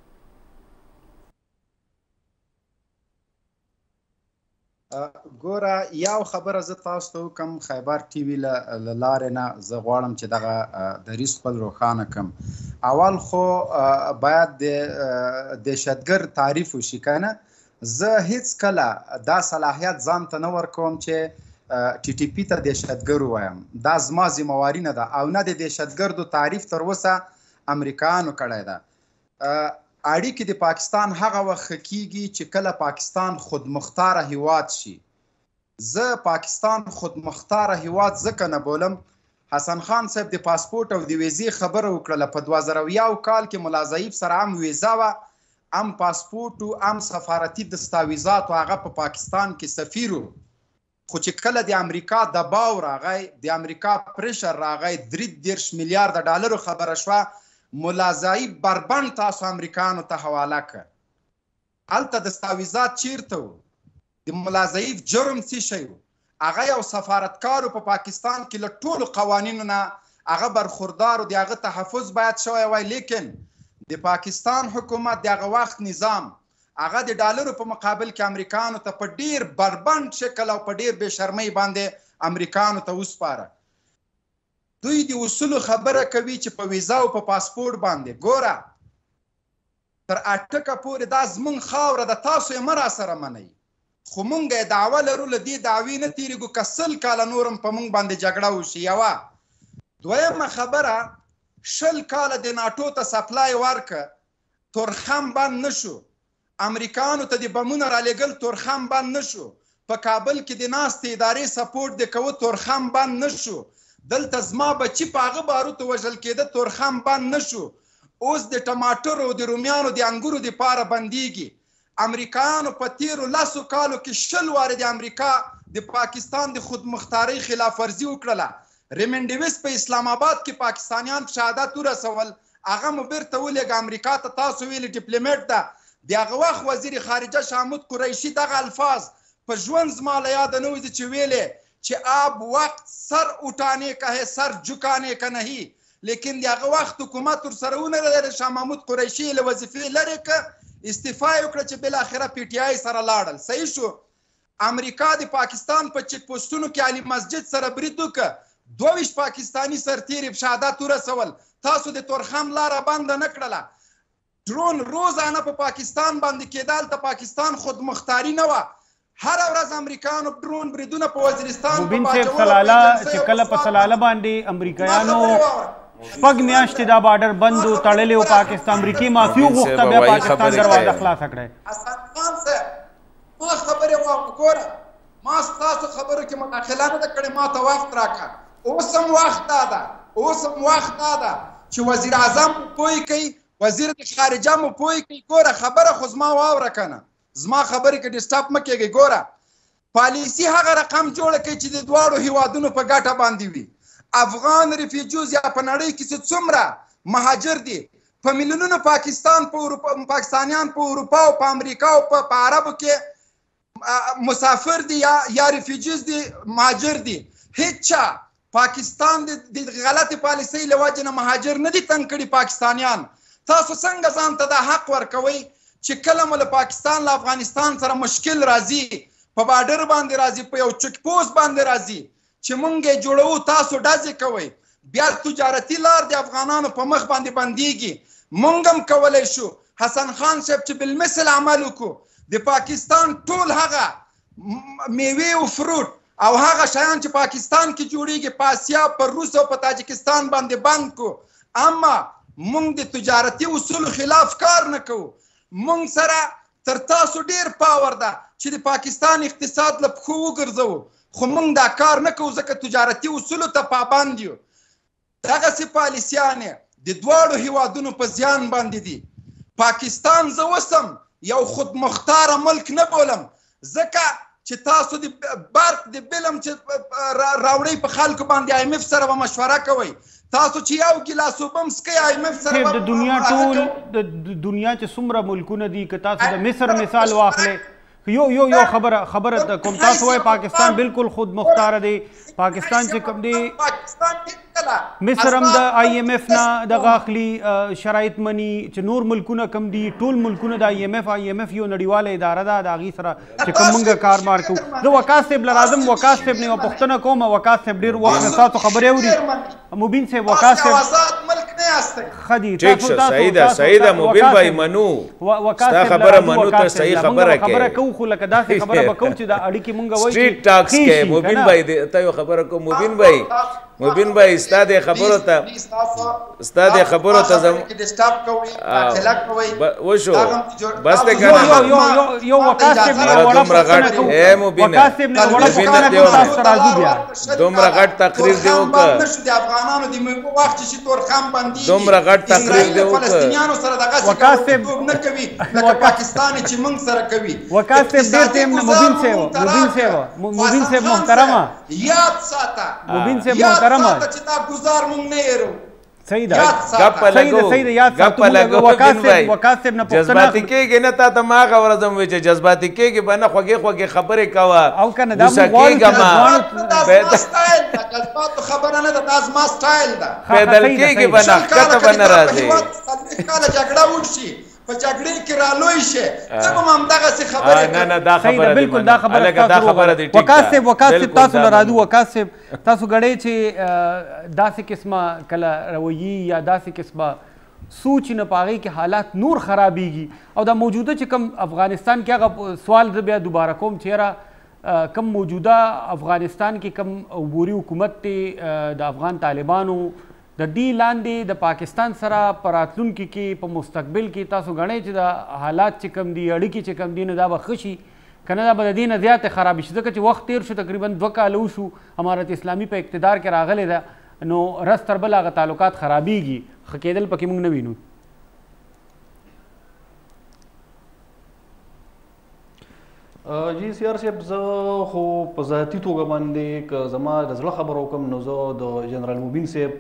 ګوره یو خبره زه تاسو ته وکم خیبر ټي وي له لارې نه زه غواړم چې دغه دریځ خپل روښانه کړم. اول خو باید د دهشتګرد تعریف وشي که نه. زه هیڅکله دا صلاحیت ځان ته نه ورکوم چې TTP ته دهشتګر ووایم. دا زما ذمهواري نه ده او نه د دهشتګردو تعریف تر اوسه امریکایانو کړی ده. اړیکې د پاکستان هغه وخت ښه کیږي چې کله پاکستان خودمختاره هیواد شي. زه پاکستان خودمختاره هیواد ځکه نه بولم، حسن خان صاحب د پاسپورټ او د ویزې خبره وکړله په 2001 کال کې ملا ضعیف سره هم ویزه وه هم پاسپورټ و هم سفارتي دستاویزات و هغه په پاکستان کې سفیر و. خو چې کله د امریکا دباو راغی د امریکا پریشر راغی 33 میلیارد ډالرو خبره شوه ملا ضعیف بربند تاسو امریکانو ته حواله کړ. هلته دستاویزات چیرته و؟ د ملا ضعیف جرم څه شی و؟ هغه یو سفارتکار په پاکستان کې له ټولو قوانینو نه هغه برخوردار و د هغه تحفظ باید شوی وای. لیکن د پاکستان حکومت د هغه وخت نظام هغه د ډالرو په مقابل کې امریکانو ته په ډیر بربند شکل او په ډیر بې شرمۍ باندې امریکانو ته وسپاره. دوی د اصولو خبره کوي چې په ویزا او په پاسپورټ باندې ګوره تر اټکه پورې دا زمونږ خاوره ده تاسو یې مه راسره منئ. خو مونږ یې دعوه لرو له دې دعوې نه تېرېږو که 100 کاله نور هم په مونږ باندې جګړه وشي. یوه. دویمه خبره 20 کاله د ناټو ته سپلای ورکه تورخم بند نه شو. امریکانو ته د بمونه رالیږل تورخم بند نه شو. په کابل کې د ناستې ادارې سپورټ د کوه تورخم بند نه شو. دلته زما بچی په هغه باروتو وژل کېده تورخم بند نه شو. اوس د ټماټرو د رومیانو د انګورو دپاره بندیږي. امریکایانو په تیرو 10 کالو کې 20 وارې د امریکا د پاکستان د خودمختارۍ خلاف ورزي وکړله. ریمن ډیویس په اسلام آباد کې پاکستانیان شهادت ورسول هغه مو بیرته ولېږه امریکا ته. تاسو ویلي ډیپلوماټ ده. د هغه وخت وزیر خارجه شامود قریشي دغه الفاظ په ژوند زما له یاده نه وځي چې ویلې چې آب وقت سر اٹھانے کا ہے سر جھکانے کا نہیں. لیکن د هغه وخت حکومت ورسره ونه لري. شاه محمود قریشي له وظیفې لرې که استعفا یې وکړه چې بالاخره PTI سره لاړل. صحیح شو. امریکا د پاکستان په چیک پوسټونو کې علي مسجد سره برید وکړه. 22 پاکستاني سرتیري شهادت ورسول. تاسو د تورخم لاره بنده نه کړله. ډرون روزانه په پاکستان باندې کېده. هلته پاکستان خودمختاري نه وه. هر ورځ امریکایانو ډرون بریدونه په وزیرستان مبین صاحب سلاله چې کله په سلاله باندې امریکایانو 6 میاشتې دا بارډر بند و تړلی و پاکستان امریکې معافي وغوښته بیا پاکستان دروازه خلاصه کړی. حسن خان صاحب ما خبرې وګوره ما ستاسو خبرو کې مداخله نه ده کړې. ما ته وخت راکړه. اوس هم وخت دا ده چې وزیر اعظم مو پوه کوي وزیر خارجه مو پوه کوي. ګوره خبره خو زما واوره که نه زما خبرې کې ډسټاپ مه کېږئ. ګوره پالیسي هغه رقم جوړه کوي چې د دواړو هیوادونو په ګټه باندې وي. افغان ریفیوجیز یا په نړۍ کې چې څومره مهاجر دي په میلیونونو پاکستانیان په اروپا او په امریکا او په عربو کې مسافر دي یا ریفیوجیز دي مهاجر دي. هیڅ چا پاکستان د غلطې پالیسۍ له وجې نه مهاجر نه دي تنګ کړي پاکستانیان. تاسو څنګه ځان ته دا حق ورکوئ چې کله مو له پاکستان له افغانستان سره مشکل راځي په بارډر باندې راځي په یو چک پوسټ باندې راځي چې مونږ یې جوړوو تاسو ډزې کوئ. بیا تجارتي لار د افغانانو په مخ باندې بندیږي. مونږ هم کولی شو حسن خان صاحب چې بالمثل عمل وکړو د پاکستان ټول هغه میوې او فروټ او هغه شیان چې پاکستان کې جوړیږي په اسیا په روس او په تاجکستان باندې بند کو. اما مونږ د تجارتي اصولو خلاف کار نه کوو. مونږ سره تر تاسو ډیر پاور ده چې د پاکستان اقتصاد له پښو وګرځوو، خو مونږ دا کار نه کوو ځکه تجارتي اصولو ته پابند یو. دغسې پالیسیانې د دواړو هیوادونو په زیان باندې دي. پاکستان زه وسم یو خودمختاره ملک نه بولم، ځکه چې تاسو د برق د بل هم چې راوړئ په خلکو باندې IMF سره به مشوره کوئ. تاسو چې یو ګیلاس اوبه هم څښئ IMF سره د دنیا ټول د دنیا چې څومره ملکونه دي که تاسو د مصر مثال واخلئ، یو خبره کوم تاسو وایي پاکستان بالکل خود مختاره دی. پاکستان چې کوم دی مصر هم د IMF نه دغه اخلي شرایط مني، چې نور ملکونه کم دي ټول ملکونه د IMF یو نړیواله اداره ده، د هغې سره چې کوم موږ کار مار کوو. زه وقاص صاحب له راځم، وقاص صاحب نه یوه پوښتنه کوم. وقاص صاحب ډېر وخت نه تاسو خبرې اوري. مبین صاحب وقاص صاحب خدي تاسو صحیح ده مبین بھائی منو ستا خبره منو ته صحیح خبره کوي. خبره کوو خو لکه داسې خبره به کوو چې دا اړیکې مونږ وایو سټریټ ټاکس کوي. مبین بھائی ته یو خبره کوم. مبین بھائی ستا د خبرو ته وشو بس ته کنه یو وقاص صاحب نه وړه پوښتنه اے مبین دومره غټ تقریر دی وکړه، د افغانانو د وخت چې تورخم باندې دومره غټ تقریر دی وکړه، فلسطینیانو سره دغه وقاص صاحب نه کوي لکه پاکستان چې موږ سره کوي. وقاص صاحب ډېر ټیم مبین صاحب محترمه یاد ساته، مبین صاحب محترمه چې دا گزار مونږ نه یرو. صحیح ده صحیح ده یاد ساتو. وقاص صاحب نه پوښتنه جذباتي کېږي نه، تا ته ما هغه ورځ هم وایي چې جذباتي کېږي به نه، خوږې خبرې کوه او که نه دا جذباتو خبره نه ده، دا زما سټایل ده. پیدل کېږي به نه، ښکته به نه راځي. کله جګړه وشي په جګړې کې رالوی شي ته به هم دغسې خبرې کوې. نه دا خبره بالکل دا خبره دی. وقاص صاحب تاسو له راځو. وقاص صاحب تاسو ګڼئ چې داسې قسمه کله رویي یا داسې قسمه سوچ نه په هغې کې حالات نور خرابېږي او دا موجوده چې کوم افغانستان کې هغه سوال زه بیا دوباره کوم چې یاره کوم موجوده افغانستان کې کوم عبوري حکومت دی د افغان طالبانو د دې لاندې د پاکستان سره په راتلونکي کې په مستقبل کې تاسو ګڼئ چې د حالات چې کوم دي اړیکې چې کوم دي نو دا به ښه شي که نه دا به د دې نه زیاتې خرابې شي، ځکه چې وخت تیر شو تقریبا 2 کاله وشو امارت اسلامي په اقتدار کې راغلی ده نو رس تر بل هغه تعلقات خرابېږي، ښه کېدل پکې موږ نه وینو. جی سی آر صاحب زه خو په ذاتي توګه باندې که زما د زړه خبره وکړم نو زه د جنرال مبین صاحب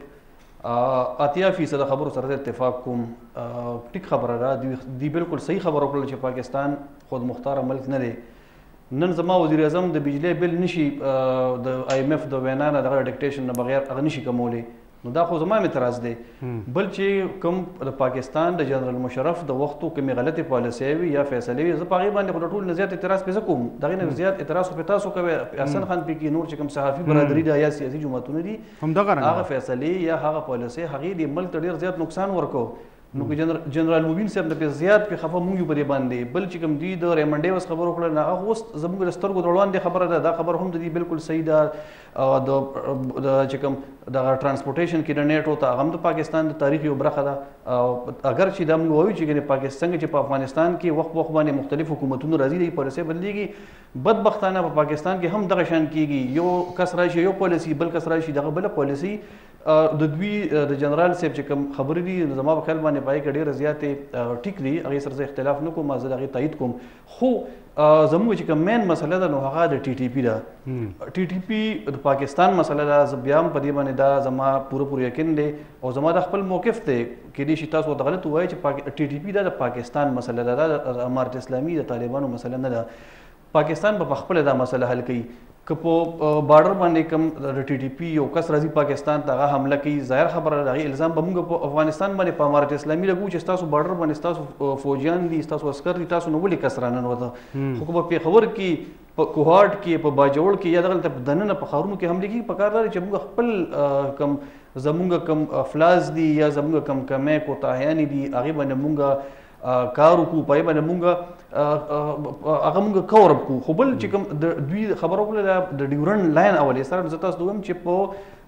80% خبرو سره اتفاق کوم. ټیک خبره ده، دی بالکل صحیح خبره وکړله چې پاکستان خود مختاره ملک نه دی. نن زما وزیر اعظم د بجلی بل نشي د IMF د وینا نه دغه ډیکټیشن نه بغیر هغه نشي کومولی، نو دا خو زما اعتراض دی. بل چې کوم د پاکستان د جنرال مشرف د وختو کومې غلطې پالیسۍ وي یا فیصلې وي، زه په هغې باندې خو د ټولو نه زیات اعتراض پې زه کوم، د هغې نه زیات اعتراض خو پې تاسو کوئ، حسن خان پې کې نور چې کوم صحافي برادري ده یا سیاسي جماعتونه دي هغه فیصلې یا هغه پالیسۍ هغې د ملک ته ډېر زیات نقصان ورکو. نو که جنرال مبین صاحب نه پې زیات پې خفه مونږ یو په دې باندې. بل چې کوم دوی د ریمنډ ډیوس خبره وکړه نو هغه اوس زموږ د سترګو د وړاندې خبره ده، دا خبره هم د دې بالکل صحیح ده. د چې کوم دغه ټرانسپورټیشن کې د نیټ ته هغه هم د پاکستان د تاریخ یو برخه ده. اگر چې دا موږ وایو چې پاکستان چې په افغانستان کې وخت باندې مختلف حکومتونه راځي د پالیسۍ بدلیږي، بدبختانه په پاکستان کې هم دغه شان کېږي، یو کس راشي یو پالیسي، بل کس راشي دغه بله پالیسي. د دوی د جنرال صاحب چې کوم خبرې دي زما په خیال باندې پای کې ډېره زیاتې ټیک دي، هغې سره زه اختلاف نه کوم، زه د هغې تایید کوم. خو زموږ چې کوم مین مسله ده نو هغه د TTP ده. TTP د پاکستان مسله ده، زه بیا هم په دې باندې دا زما پوره یقین دی او زما د خپل موقف دی. کېدای شي تاسو ورته غلط ووایئ چې TTP دا د پاکستان مسله ده، دا د امارت اسلامي د طالبانو مسله نه ده. پاکستان به خپله دا مسله حل کوي. که په بارډر باندې کوم د TTP یو کس راځي پاکستان ته هغه حمله کوي، ظاهر خبره ده هغې الزام به موږ په افغانستان باندې په امارت اسلامي لګو چې ستاسو بارډر باندې ستاسو فوجیان دي، ستاسو عسکر دي، تاسو نو ولې کس راننوته. خو که په پېښور کې په کوهاټ کې په باجوړ کې یا دغلته دننه په ښارونو کې حملې کېږي، پکار دا دی چې موږ خپل کوم زموږ کوم افلاز دي یا زموږ کوم کمی کوتاهیانې دي هغې باندې موږ کار وکړو پای باندې مونږ هغه مونږ کور وکړو خو بل چې کوم د دوی خبرو کړله د ډیورنډ لاین اولې سره زه تاسو دوم چې په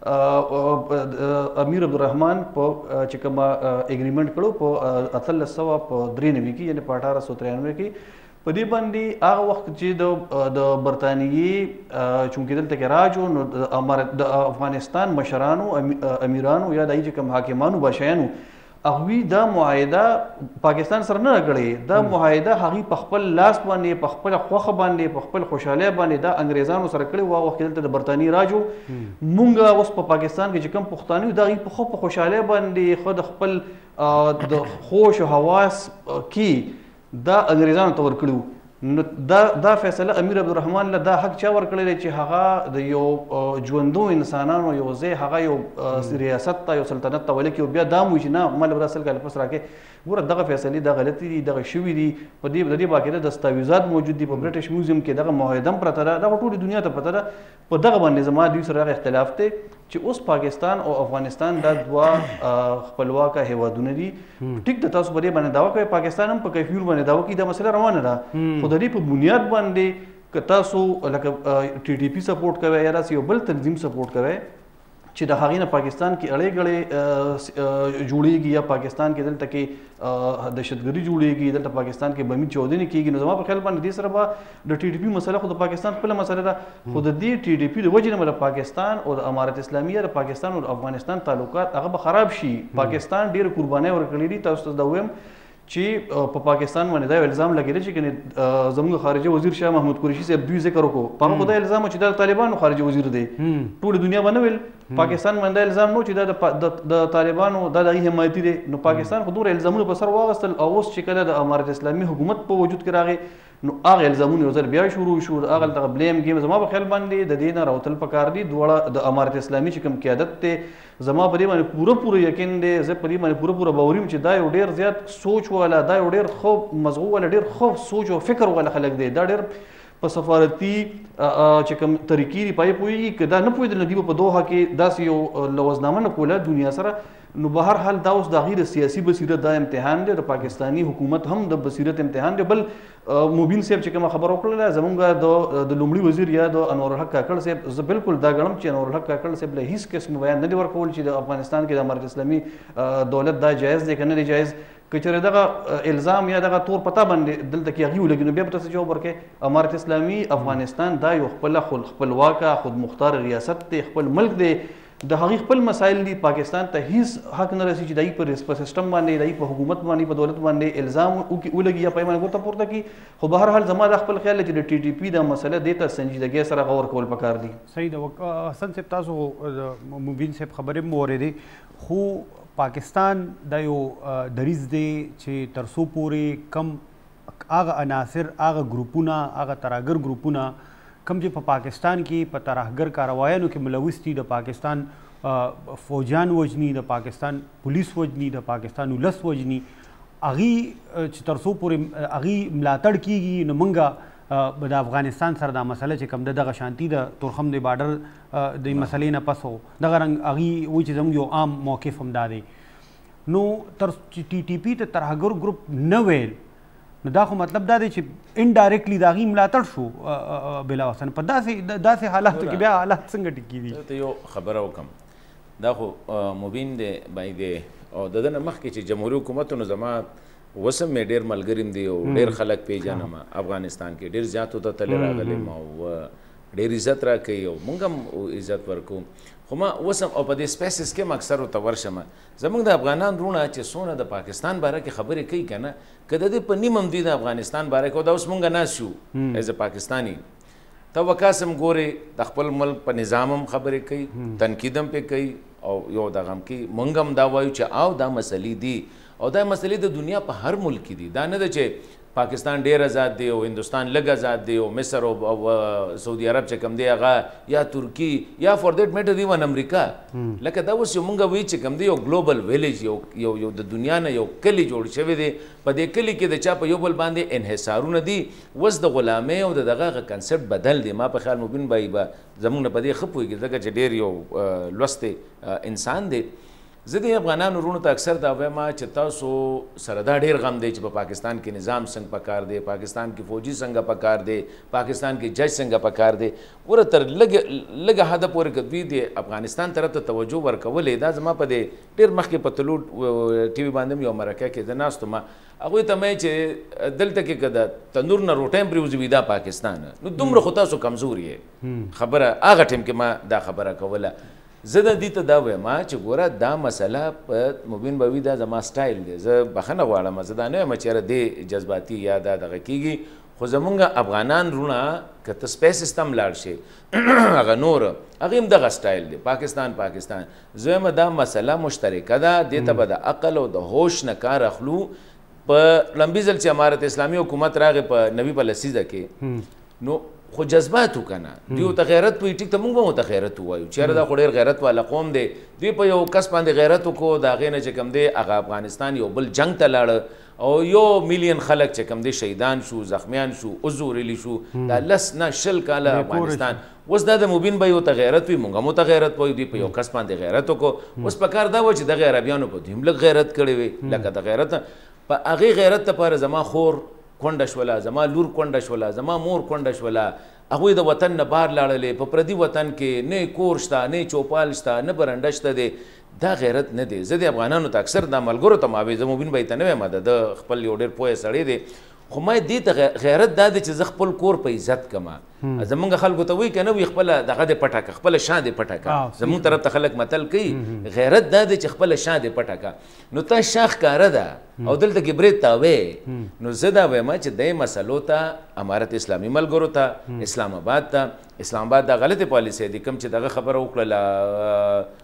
امیر عبدالرحمن په چې کوم اګریمنټ کړو په 1893 کې یعنی په 1893 کې په دې باندې هغه وخت چې د برطانیې چونکې دلته کې راج و نو د افغانستان مشرانو امیرانو یا د کوم حاکمانو بادشاهانو هغوی دا معاهده پاکستان سره نه کړې دا معاهده هغوی په خپل لاس باندې په خپله خوښه باندې په خپل خوشحالۍ باندې دا انګریزانو سره کړې وه وخت کې دلته د برطانیې راج و مونږ اوس په پاکستان کې چې کوم پښتانه یو د هغوی په خوشحالۍ باندې خو د خپل د خوش و حواس کې دا انګریزانو ته ورکړي وو نو دا فیصله امیر عبدالرحمن له دا حق چا ورکړی دی چې هغه د یو ژوندو انسانانو یو ځای هغه یو ریاست ته یو سلطنت ته ولیکي او بیا دا مو چې نه ما له 10 کاله پس راکې ګوره دغه فیصلې دا غلطي دي دغه شوي دي په دې باقاعده دستاویزات موجود دي په برټش میوزیم کې دغه معاهده هم پرته ده دغه ټولې دنیا ته پته ده په دغه باندې زما دوی سره هغه اختلاف دی چې اوس پاکستان او افغانستان دا دوه خپلواکه هیوادونه دي ټیک د تاسو په دې باندې دعوه کوي پاکستان هم په کیفیر باندې دعوه کوي دا مسله روانه ده خو د دې په بنیاد باندې که تاسو لکه TTP سپورټ کوئ یا داسې یو بل تنظیم سپورټ کوئ چې د هغې نه پاکستان کې اړې ګړې جوړېږي یا پاکستان کې دلته کې دهشتګردي جوړېږي دلته پاکستان کې بمي چاودنې کېږي نو زما په خیال باندې دې سره به د TTP مسله خو د پاکستان خپله مسله ده خو د دې TTP د وجې نه به د پاکستان او د امارت اسلامي یا د پاکستان او د افغانستان تعلقات هغه به خراب شي پاکستان ډېرې قربانۍ ورکړې دي تاسو ته دا وایم چې په پاکستان باندې دا الزام لګېده چې زموږ خارجه وزیر شاه محمود قریشي صاحب دوی ذکر وکړو په هغه خو دا الزام چې دا د طالبانو خارجه وزیر دی ټولې دنیا به نه ویل پاکستان باندې دا الزام نو چې دا د طالبانو دا د هغې حمایتي دی نو پاکستان خو دومره الزامونه په سر واغستل او اوس چې کله د امارت اسلامي حکومت په وجود کې راغی نو هغه الزامونه یو ځل بیا شروع شو هغه دغه بلیم گیم زما په خیال باندې د دې نه راوتل پکار دي دواړه د امارت اسلامي چې کوم قیادت دی زما په دې باندې پوره یقین دی زه په دې باندې پوره باور یم چې دا یو ډېر زیات سوچ والا دا یو ډېر ښه مزغو والا ډېر ښه سوچ او فکر والا خلک دی دا ډېر په سفارتي چې کوم طریقې دي پای پوهېږي که دا نه پوهېدل نو دوی به په دوحه کې داسې یو لوزنامه نه کوله دنیا سره نو به هر حال دا اوس د هغې د سیاسي بصیرت دا امتحان دی د پاکستاني حکومت هم د بصیرت امتحان دی بل مبین صاحب چې کومه خبره وکړله زمونږ د لومړي وزیر یا د انوارالحق کاکړ صاحب زه بالکل دا ګڼم چې انوارالحق کاکړ صاحب له هېڅ قسم بیان نه دی ورکول چې د افغانستان کې د امارت اسلامي دولت دا جایز دی که نه دی جایز که چېرې دغه الزام یا دغه تور پتا باندې دلته کې هغې ولګي نو بیا به تاسو جواب ورکړئ امارت اسلامي افغانستان دا یو خپله خپلواکه خودمختار ریاست دی خپل ملک دی د هغې خپل مسایل دي پاکستان ته هیڅ حق نه رسي چې دای په سیسټم باندې دای په حکومت باندې په دولت باندې الزام ولګي یا پیمانه ورته پورته کړي خو به هر حال زما د خپل خیال چې د TTP دا مسله دې ته سنجیدګۍ سره غور کول پکار دي صحیح ده حسن صاحب تاسو مبین صاحب خبرې مو اورېدې خو پاکستان دا یو دریځ دی چې تر څو پورې کم هغه عناصر هغه ګروپونه هغه ترهګر ګروپونه کم چې په پاکستان کې په ترهګر کاروایانو کې ملوث دي د پاکستان فوجان وجني د پاکستان پولیس وجني د پاکستان ولس وجني هغې چې تر څو پورې هغې ملاتړ کېږي نو موږ د افغانستان سره دا مسله چې کوم دغه شانتي د تورخم د بارډر د مسلې نه پس و دغه رنګ هغې وایي چې زموږ یو عام موقف هم دا دی نو تر چې TTP ته ترهګر ګروپ نه ویل نو دا خو مطلب دا دی چې انډایرکټلی د هغې ملاتړ شو بلاوسن په داسې حالاتو کې بیا حالات څنګه ټیکي دي ته یو خبره وکړم دا خو مبین دی باندې او د ده نه مخکې چې جمهوري حکومتونو زما وسم مې ډېر ملګري دي او ډېر خلک پیژنم افغانستان کې ډېر زیات ته تللی راغلم او ډېر عزت راکوي او موږ هم عزت ورکوو خو ما وسم او په دې سپیسز کې م اکثر ورته ورشم زموږ د افغانان وروڼه چې څونه د پاکستان باره کې خبرې کوي که نه که د دې په نیم هم دوی د افغانستان باره کې او دا اوس موږ ناست شو ایز ا پاکستاني ته وکاسم ګورې د خپل ملک په نظام هم خبرې کوي تنقید هم پې کوي او یو دغه هم کوي موږ هم دا وایو چې او دا مسلې دي او دا مسلې د دنیا په هر ملک کې دي دا نه ده چې پاکستان ډېر آزاد دی او هندوستان لږ آزاد دی او مصر او سعودي عرب چې کوم دی هغه یا ترکی یا فور دیټ میټر ایون امریکا لکه دا اوس یو مونږ وایي چې کوم دی یو ګلوبل ویلیج یو د دنیا نه یو کلی جوړ شوی دی په دې کلي کې د چا په یو بل باندې انحصارونه دي اوس د غلامۍ او د دغه کنسپټ بدل دی ما په خیال مبین بای به زموږ نه په دې ښه پوهېږي ځکه چې ډېر یو لوستی انسان دی زه د افغانانو وروڼو ته اکثر دا وایم چې تاسو سره دا ډېر غم دی چې په پاکستان کې نظام څنګه پکار دی، پاکستان کې فوجي څنګه پکار دی، پاکستان کې جج څنګه پکار دی. ګوره تر لږه حده پورې که دوی د افغانستان طرف ته توجه ورکولې، دا زما په دې ډېر مخکې په طلوع ټي وي باندې یو مرکه کې زه ناست وم، هغوی ته مې چې دلته کې که د تندور نه روټۍ هم پرېوځوي دا پاکستان، نو دومره خو تاسو کمزور یې. خبره هغه ټیم کې ما دا خبره کوله. زه د دې ته دا وایم چې ګوره دا مسله په مبین بوي دا زما سټایل دی، زه بخښنه غواړم، زه دا نه یم چې یاره دې جذباتي یا دا دغه کېږي، خو زمونږ افغانان وروڼه که ته سپیس سیستم لاړ شي هغه نور هغې هم دغه سټایل دی، پاکستان پاکستان. زه وایم دا مسله مشترکه ده، دې ته به د عقل او د هوش نه کار اخلو. په لمبي ځل چې امارت اسلامي حکومت راغی په 19 کې، نو خو جذبات وکنه دوی ته غیرت وي، ټیک ته موږ به ورته غیرت ووایو چې یاره دا خو ډېر غیرت والا قوم دی. دوی په یو کس باندې غیرت وکړو، د هغې نه چې کوم دی هغه افغانستان یو بل جنګ ته لاړه او 1 میلیون خلک چې کوم دی شهیدان شو، زخمیان شو، وزورلی شو، دا 10 نه 20 کاله افغانستان. اوس دا د مبین به ورته غیرت وي، موږ هم ورته غیرت وایو. دوی په یو کس باندې غیرت وکړو. اوس پکار دا و چې دغه عربیانو په دوی هم لږ غیرت کړی وي، لکه د غیرت په هغې غیرت لپاره زما خور کونډه شوله، زما لور کونډه شوله، زما مور کونډه شوله. هغوی د وطن نه بهر لاړلې، په پردي وطن کې نه کور شته، نه چوپال شته، نه برنډه شته دی. دا غیرت نه دی. زه د افغانانو ته اکثر دا ملګرو ته ما وایي، زه مبین بهی ته نه وایم، د خپل یو ډېر پوهه سړی دی، خو ما دې ته غیرت دا دی چې زه خپل کور په عزت کړم. زمونږ خلکو ته وایي که نه وي خپله دغه دې پټه کړه، خپله شا دې پټه کړه. زمونږ طرف ته خلک متل کوي غیرت دا دی چې خپله شا دې پټه کړه. نو تا شا ښکاره ده او دلته کې برید تاوې. نو زه دا وایم چې دې مسلو ته امارت اسلامي ملګرو ته، اسلام آباد ته، اسلام آباد دا غلطې پالیسۍ دي کوم چې دغه خبره وکړله،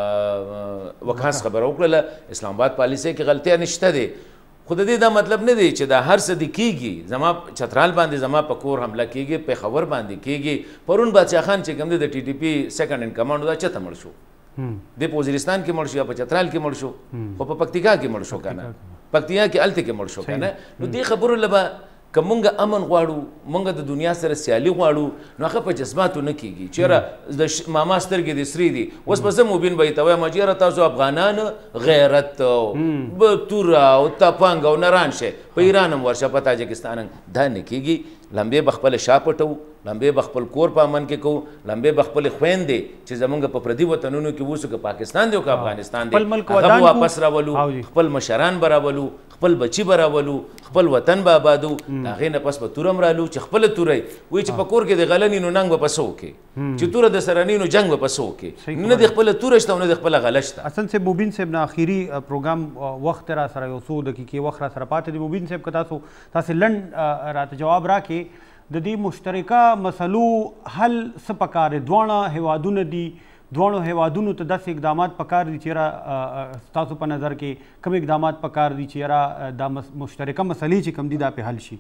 وکاس خبره وکړله، اسلام آباد پالیسۍ کې غلطیه نشته دی. خو د دې دا مطلب نه دی چې دا هر څه دې کېږي. زما چترال باندې زما په کور حمله کېږي، پېښور باندې کېږي. پرون بادشاه خان چې کوم دی د ټي ټي پي سیکنډ ان کمانډ دا چېرته مړ شو؟ دی په وزیرستان کې مړ شو یا په چترال کې مړ شو؟ خو په پکتیکا کې مړ شو که نه؟ پکتیا کې هلته کې مړ شو که نه؟ نو دې خبرو له به که مونږ امن غواړو، مونږ د دنیا سره سیالي غواړو، نو هغه په جذباتو نه کېږي چې یاره د ماما سترګې دې سرې دي. اوس به زه مبین بهی ته وایم چې یاره تاسو افغانان غیرت او توره او تپنګ او نران شئ، په ایران هم ورشه، په تاجکستان هم. دا نه کېږي. لمبې به خپله شا پټو، لمبې به خپل کور په امن کې کوو، لمبې به خپلې خویندې چې زمونږ په پردي وطنونو کې اوسو، که پاکستان دی او که افغانستان دی، هغه به واپس راولو، خپل مشران به راولو، خپل بچي به راولو، خپل وطن به آبادو. د هغې نه پس به توره هم رالو چې خپله توره وایي چې په کور کې د غله نی نو ننګ به په څه وکړې، چې توره د سره نی نو جنګ به په څه وکړې. نه د خپله توره شته او نه د خپله غله شته. حسن صاحب، مبین صاحب نه اخري پروګرام وخت را سره یو څو دقیقې وخت را سره پاتې دی. مبین صاحب که تاسې لنډ راته جواب راکړې د دې مشترکه مسلو حل څه پکار دی؟ دواړه هیوادونه دي، دواړو هیوادونو ته داسې اقدامات پکار دي چې یاره ستاسو په نظر کې کوم اقدامات پکار دي چې یاره دا مشترکه مسلې چې کوم دي دا پې حل شي؟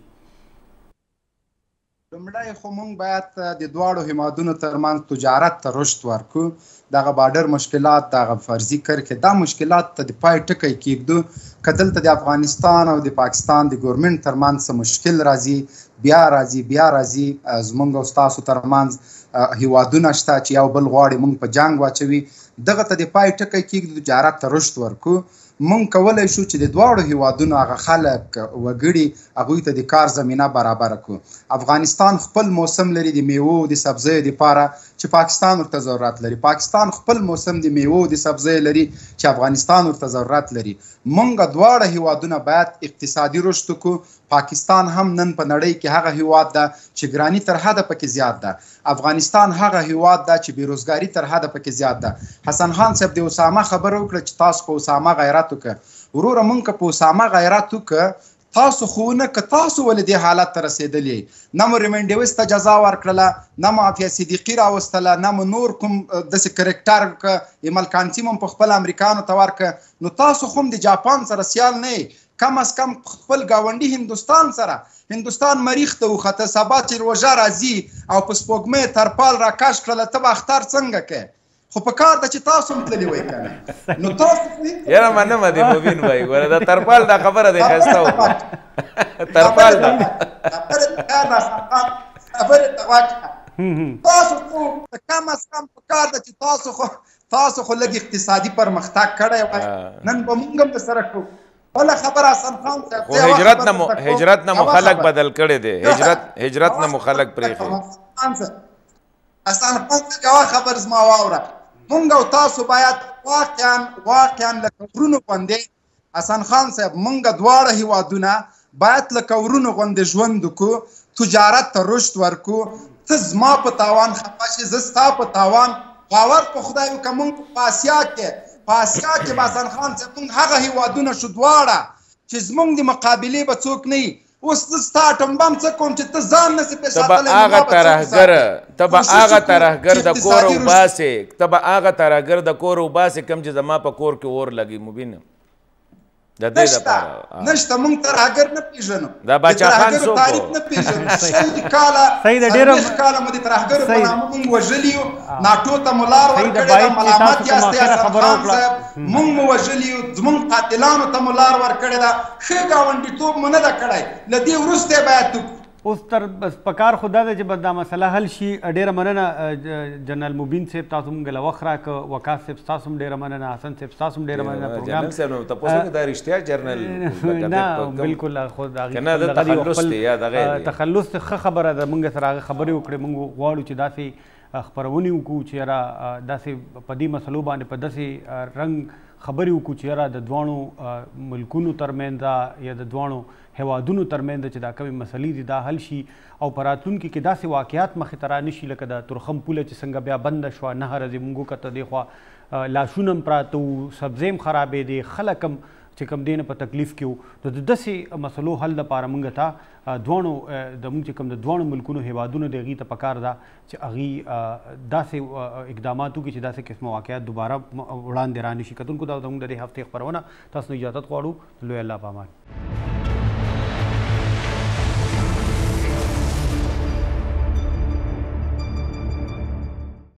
لومړی خو موږ باید د دواړو هیوادونو ترمنځ تجارت ته رشد ورکړو. دغه بارډر مشکلات، دغه فرضي کرښې، دا مشکلات ته د پای ټکی کېږدو. که دلته د افغانستان او د پاکستان د ګورمنټ ترمنځ څه مشکل راځي، بیا راځي زموږ او ستاسو ترمنځ هیوادونه شته چې یو بل غواړي موږ په جنګ واچوي. دغه ته د پای ټکی کېږدو، تجارت ته رشد ورکړو. موږ کولی شو چې د دواړو هیوادونو هغه خلک وګړي هغوی ته د کار زمینه برابره کړو. افغانستان خپل موسم لري د میوو د سبزیو دپاره چې پاکستان ورته ضرورت لري. پاکستان خپل موسم د میوو د سبزیو لري چې افغانستان ورته ضرورت لري. موږ دواړه هیوادونه باید اقتصادي رشد وکړو. پاکستان هم نن په نړۍ کې هغه هیواد ده چې ګراني تر حده پکې زیات ده. افغانستان هغه هیواد ده چې بیروزګاري تر حده پکې زیات ده. حسن خان صاحب د اسامه خبره وکړه چې تاسو په اسامه غیرت وکړه. وروره موږ که په اسامه غیرت وکړه، تاسو خو نه که تاسو ولې دې حالت ته رسېدلی، نه مو ریمنډیوس ته جزا ورکړله، نه مو عافیه صدیقي راوستله، نه مو نور کوم داسې کرکټر که ایمل کانسي مو په خپل امریکانو ته ورکړه، نو تاسو خو هم د جاپان سره سیال نه یې. کم از کم خپل ګاونډي هندوستان سره، هندوستان مریخ ته وخته، سبا چې روژه راځي او په سپوږمۍ ترپال راکش کړله، ته به اختر څنګه کوې؟ خو په کار ده چې تاسو هم تللي وای که نه. نو تاسو یاره منمه د مبین بهی ګوره دا ترپال دا خبره دی ښایسته وکړه. ترپال ده خبرې ته واچوه. تاسو خو کم از کم پکار ده چې تاسو خو لږ اقتصادي پرمختګ کړی وای نن به موږ هم درسره کوو. بله خبره حسن خان صاحب خو هجرت نه مو خلک بدل کړی دی. هجرت نه مو خلک پرېښي. حسن خان صاحب یوه خبر زما واوره، موږ او تاسو باید واقعا لکه ورونو غوندې حسن خان صاحب موږ دواړه هیوادونه باید لکه ورونو غوندې ژوند وکړو، تجارت ته رشد ورکړو. ته زما په تاوان خفه شې، زه ستا په تاوان. باور په خدای وکړه موږ په آسیا کې به حسن خان صاحب موږ هغه هیوادونه شو دواړه چې زموږ د مقابلې به څوک نه وي. اوس زه ستا اټم بم څه کوم چې ته ځان نسې پرې ساتلی. ته به هغه ترهګر د کور وباسې کوم چې زما په کور کې اور لګي. مبین د دې لپاره نشته، موږ ترهګر نه پېژنو، دا باچا خان څوک تاریخ نه پېژنو. 20 کاله مو د ترهګرو په نامه موږ وژلي یو، ناټو ته مو لار ورکړې ده، ملامت یاستئ حسن خان صاحب. موږ مو وژلي یو، زموږ قاتلانو ته مو لار ورکړې ده. ښه ګاونډیتوب مو نه ده کړی، له دې وروسته باید اوس تر پکار خو دا ده چې بس دا مسله حل شي. ډېره مننه جنرال مبین صاحب، تاسو موږ له وخت راکړه. وقاص صاحب ستاسو هم ډېره مننه، حسن صاحب ستاسو هم ډېره مننه. جنرال صاحب نو تاسو دا رښتیا جنرال نه بالکل خو دا تخلص ښه خبره ده. موږ سره هغه خبرې وکړې. موږ غواړو چې داسې خپرونې وکړو چې یاره داسې په دې مسلو باندې په داسې رنګ خبرې وکړو چې یاره د دواړو ملکونو ترمنځ یا د دواړو هیوادونو ترمنځ چې دا کومې مسلې دي دا حل شي او په راتلونکي کې داسې واقعات مخې ته رانشي لکه د تورخم پوله چې څنګه بیا بنده شوه، 9 ورځې موږ وکته دېخوا لاشونه هم پراته وو، سبزۍ هم خرابېدې، خلک هم چې کوم دی نه په تکلیف کې وو. نو د داسې مسلو حل لپاره موږ ته زموږ چې کوم د دواړو ملکونو هیوادونو دی هغې ته پکار ده چې هغې داسې اقدامات وکړي چې داسې قسمه واقعات دوباره وړاندې رانشي. کتونکو دا زموږ د دې هفتې خپرونه. تاسو نه اجازت غواړو. لوی الله په امان.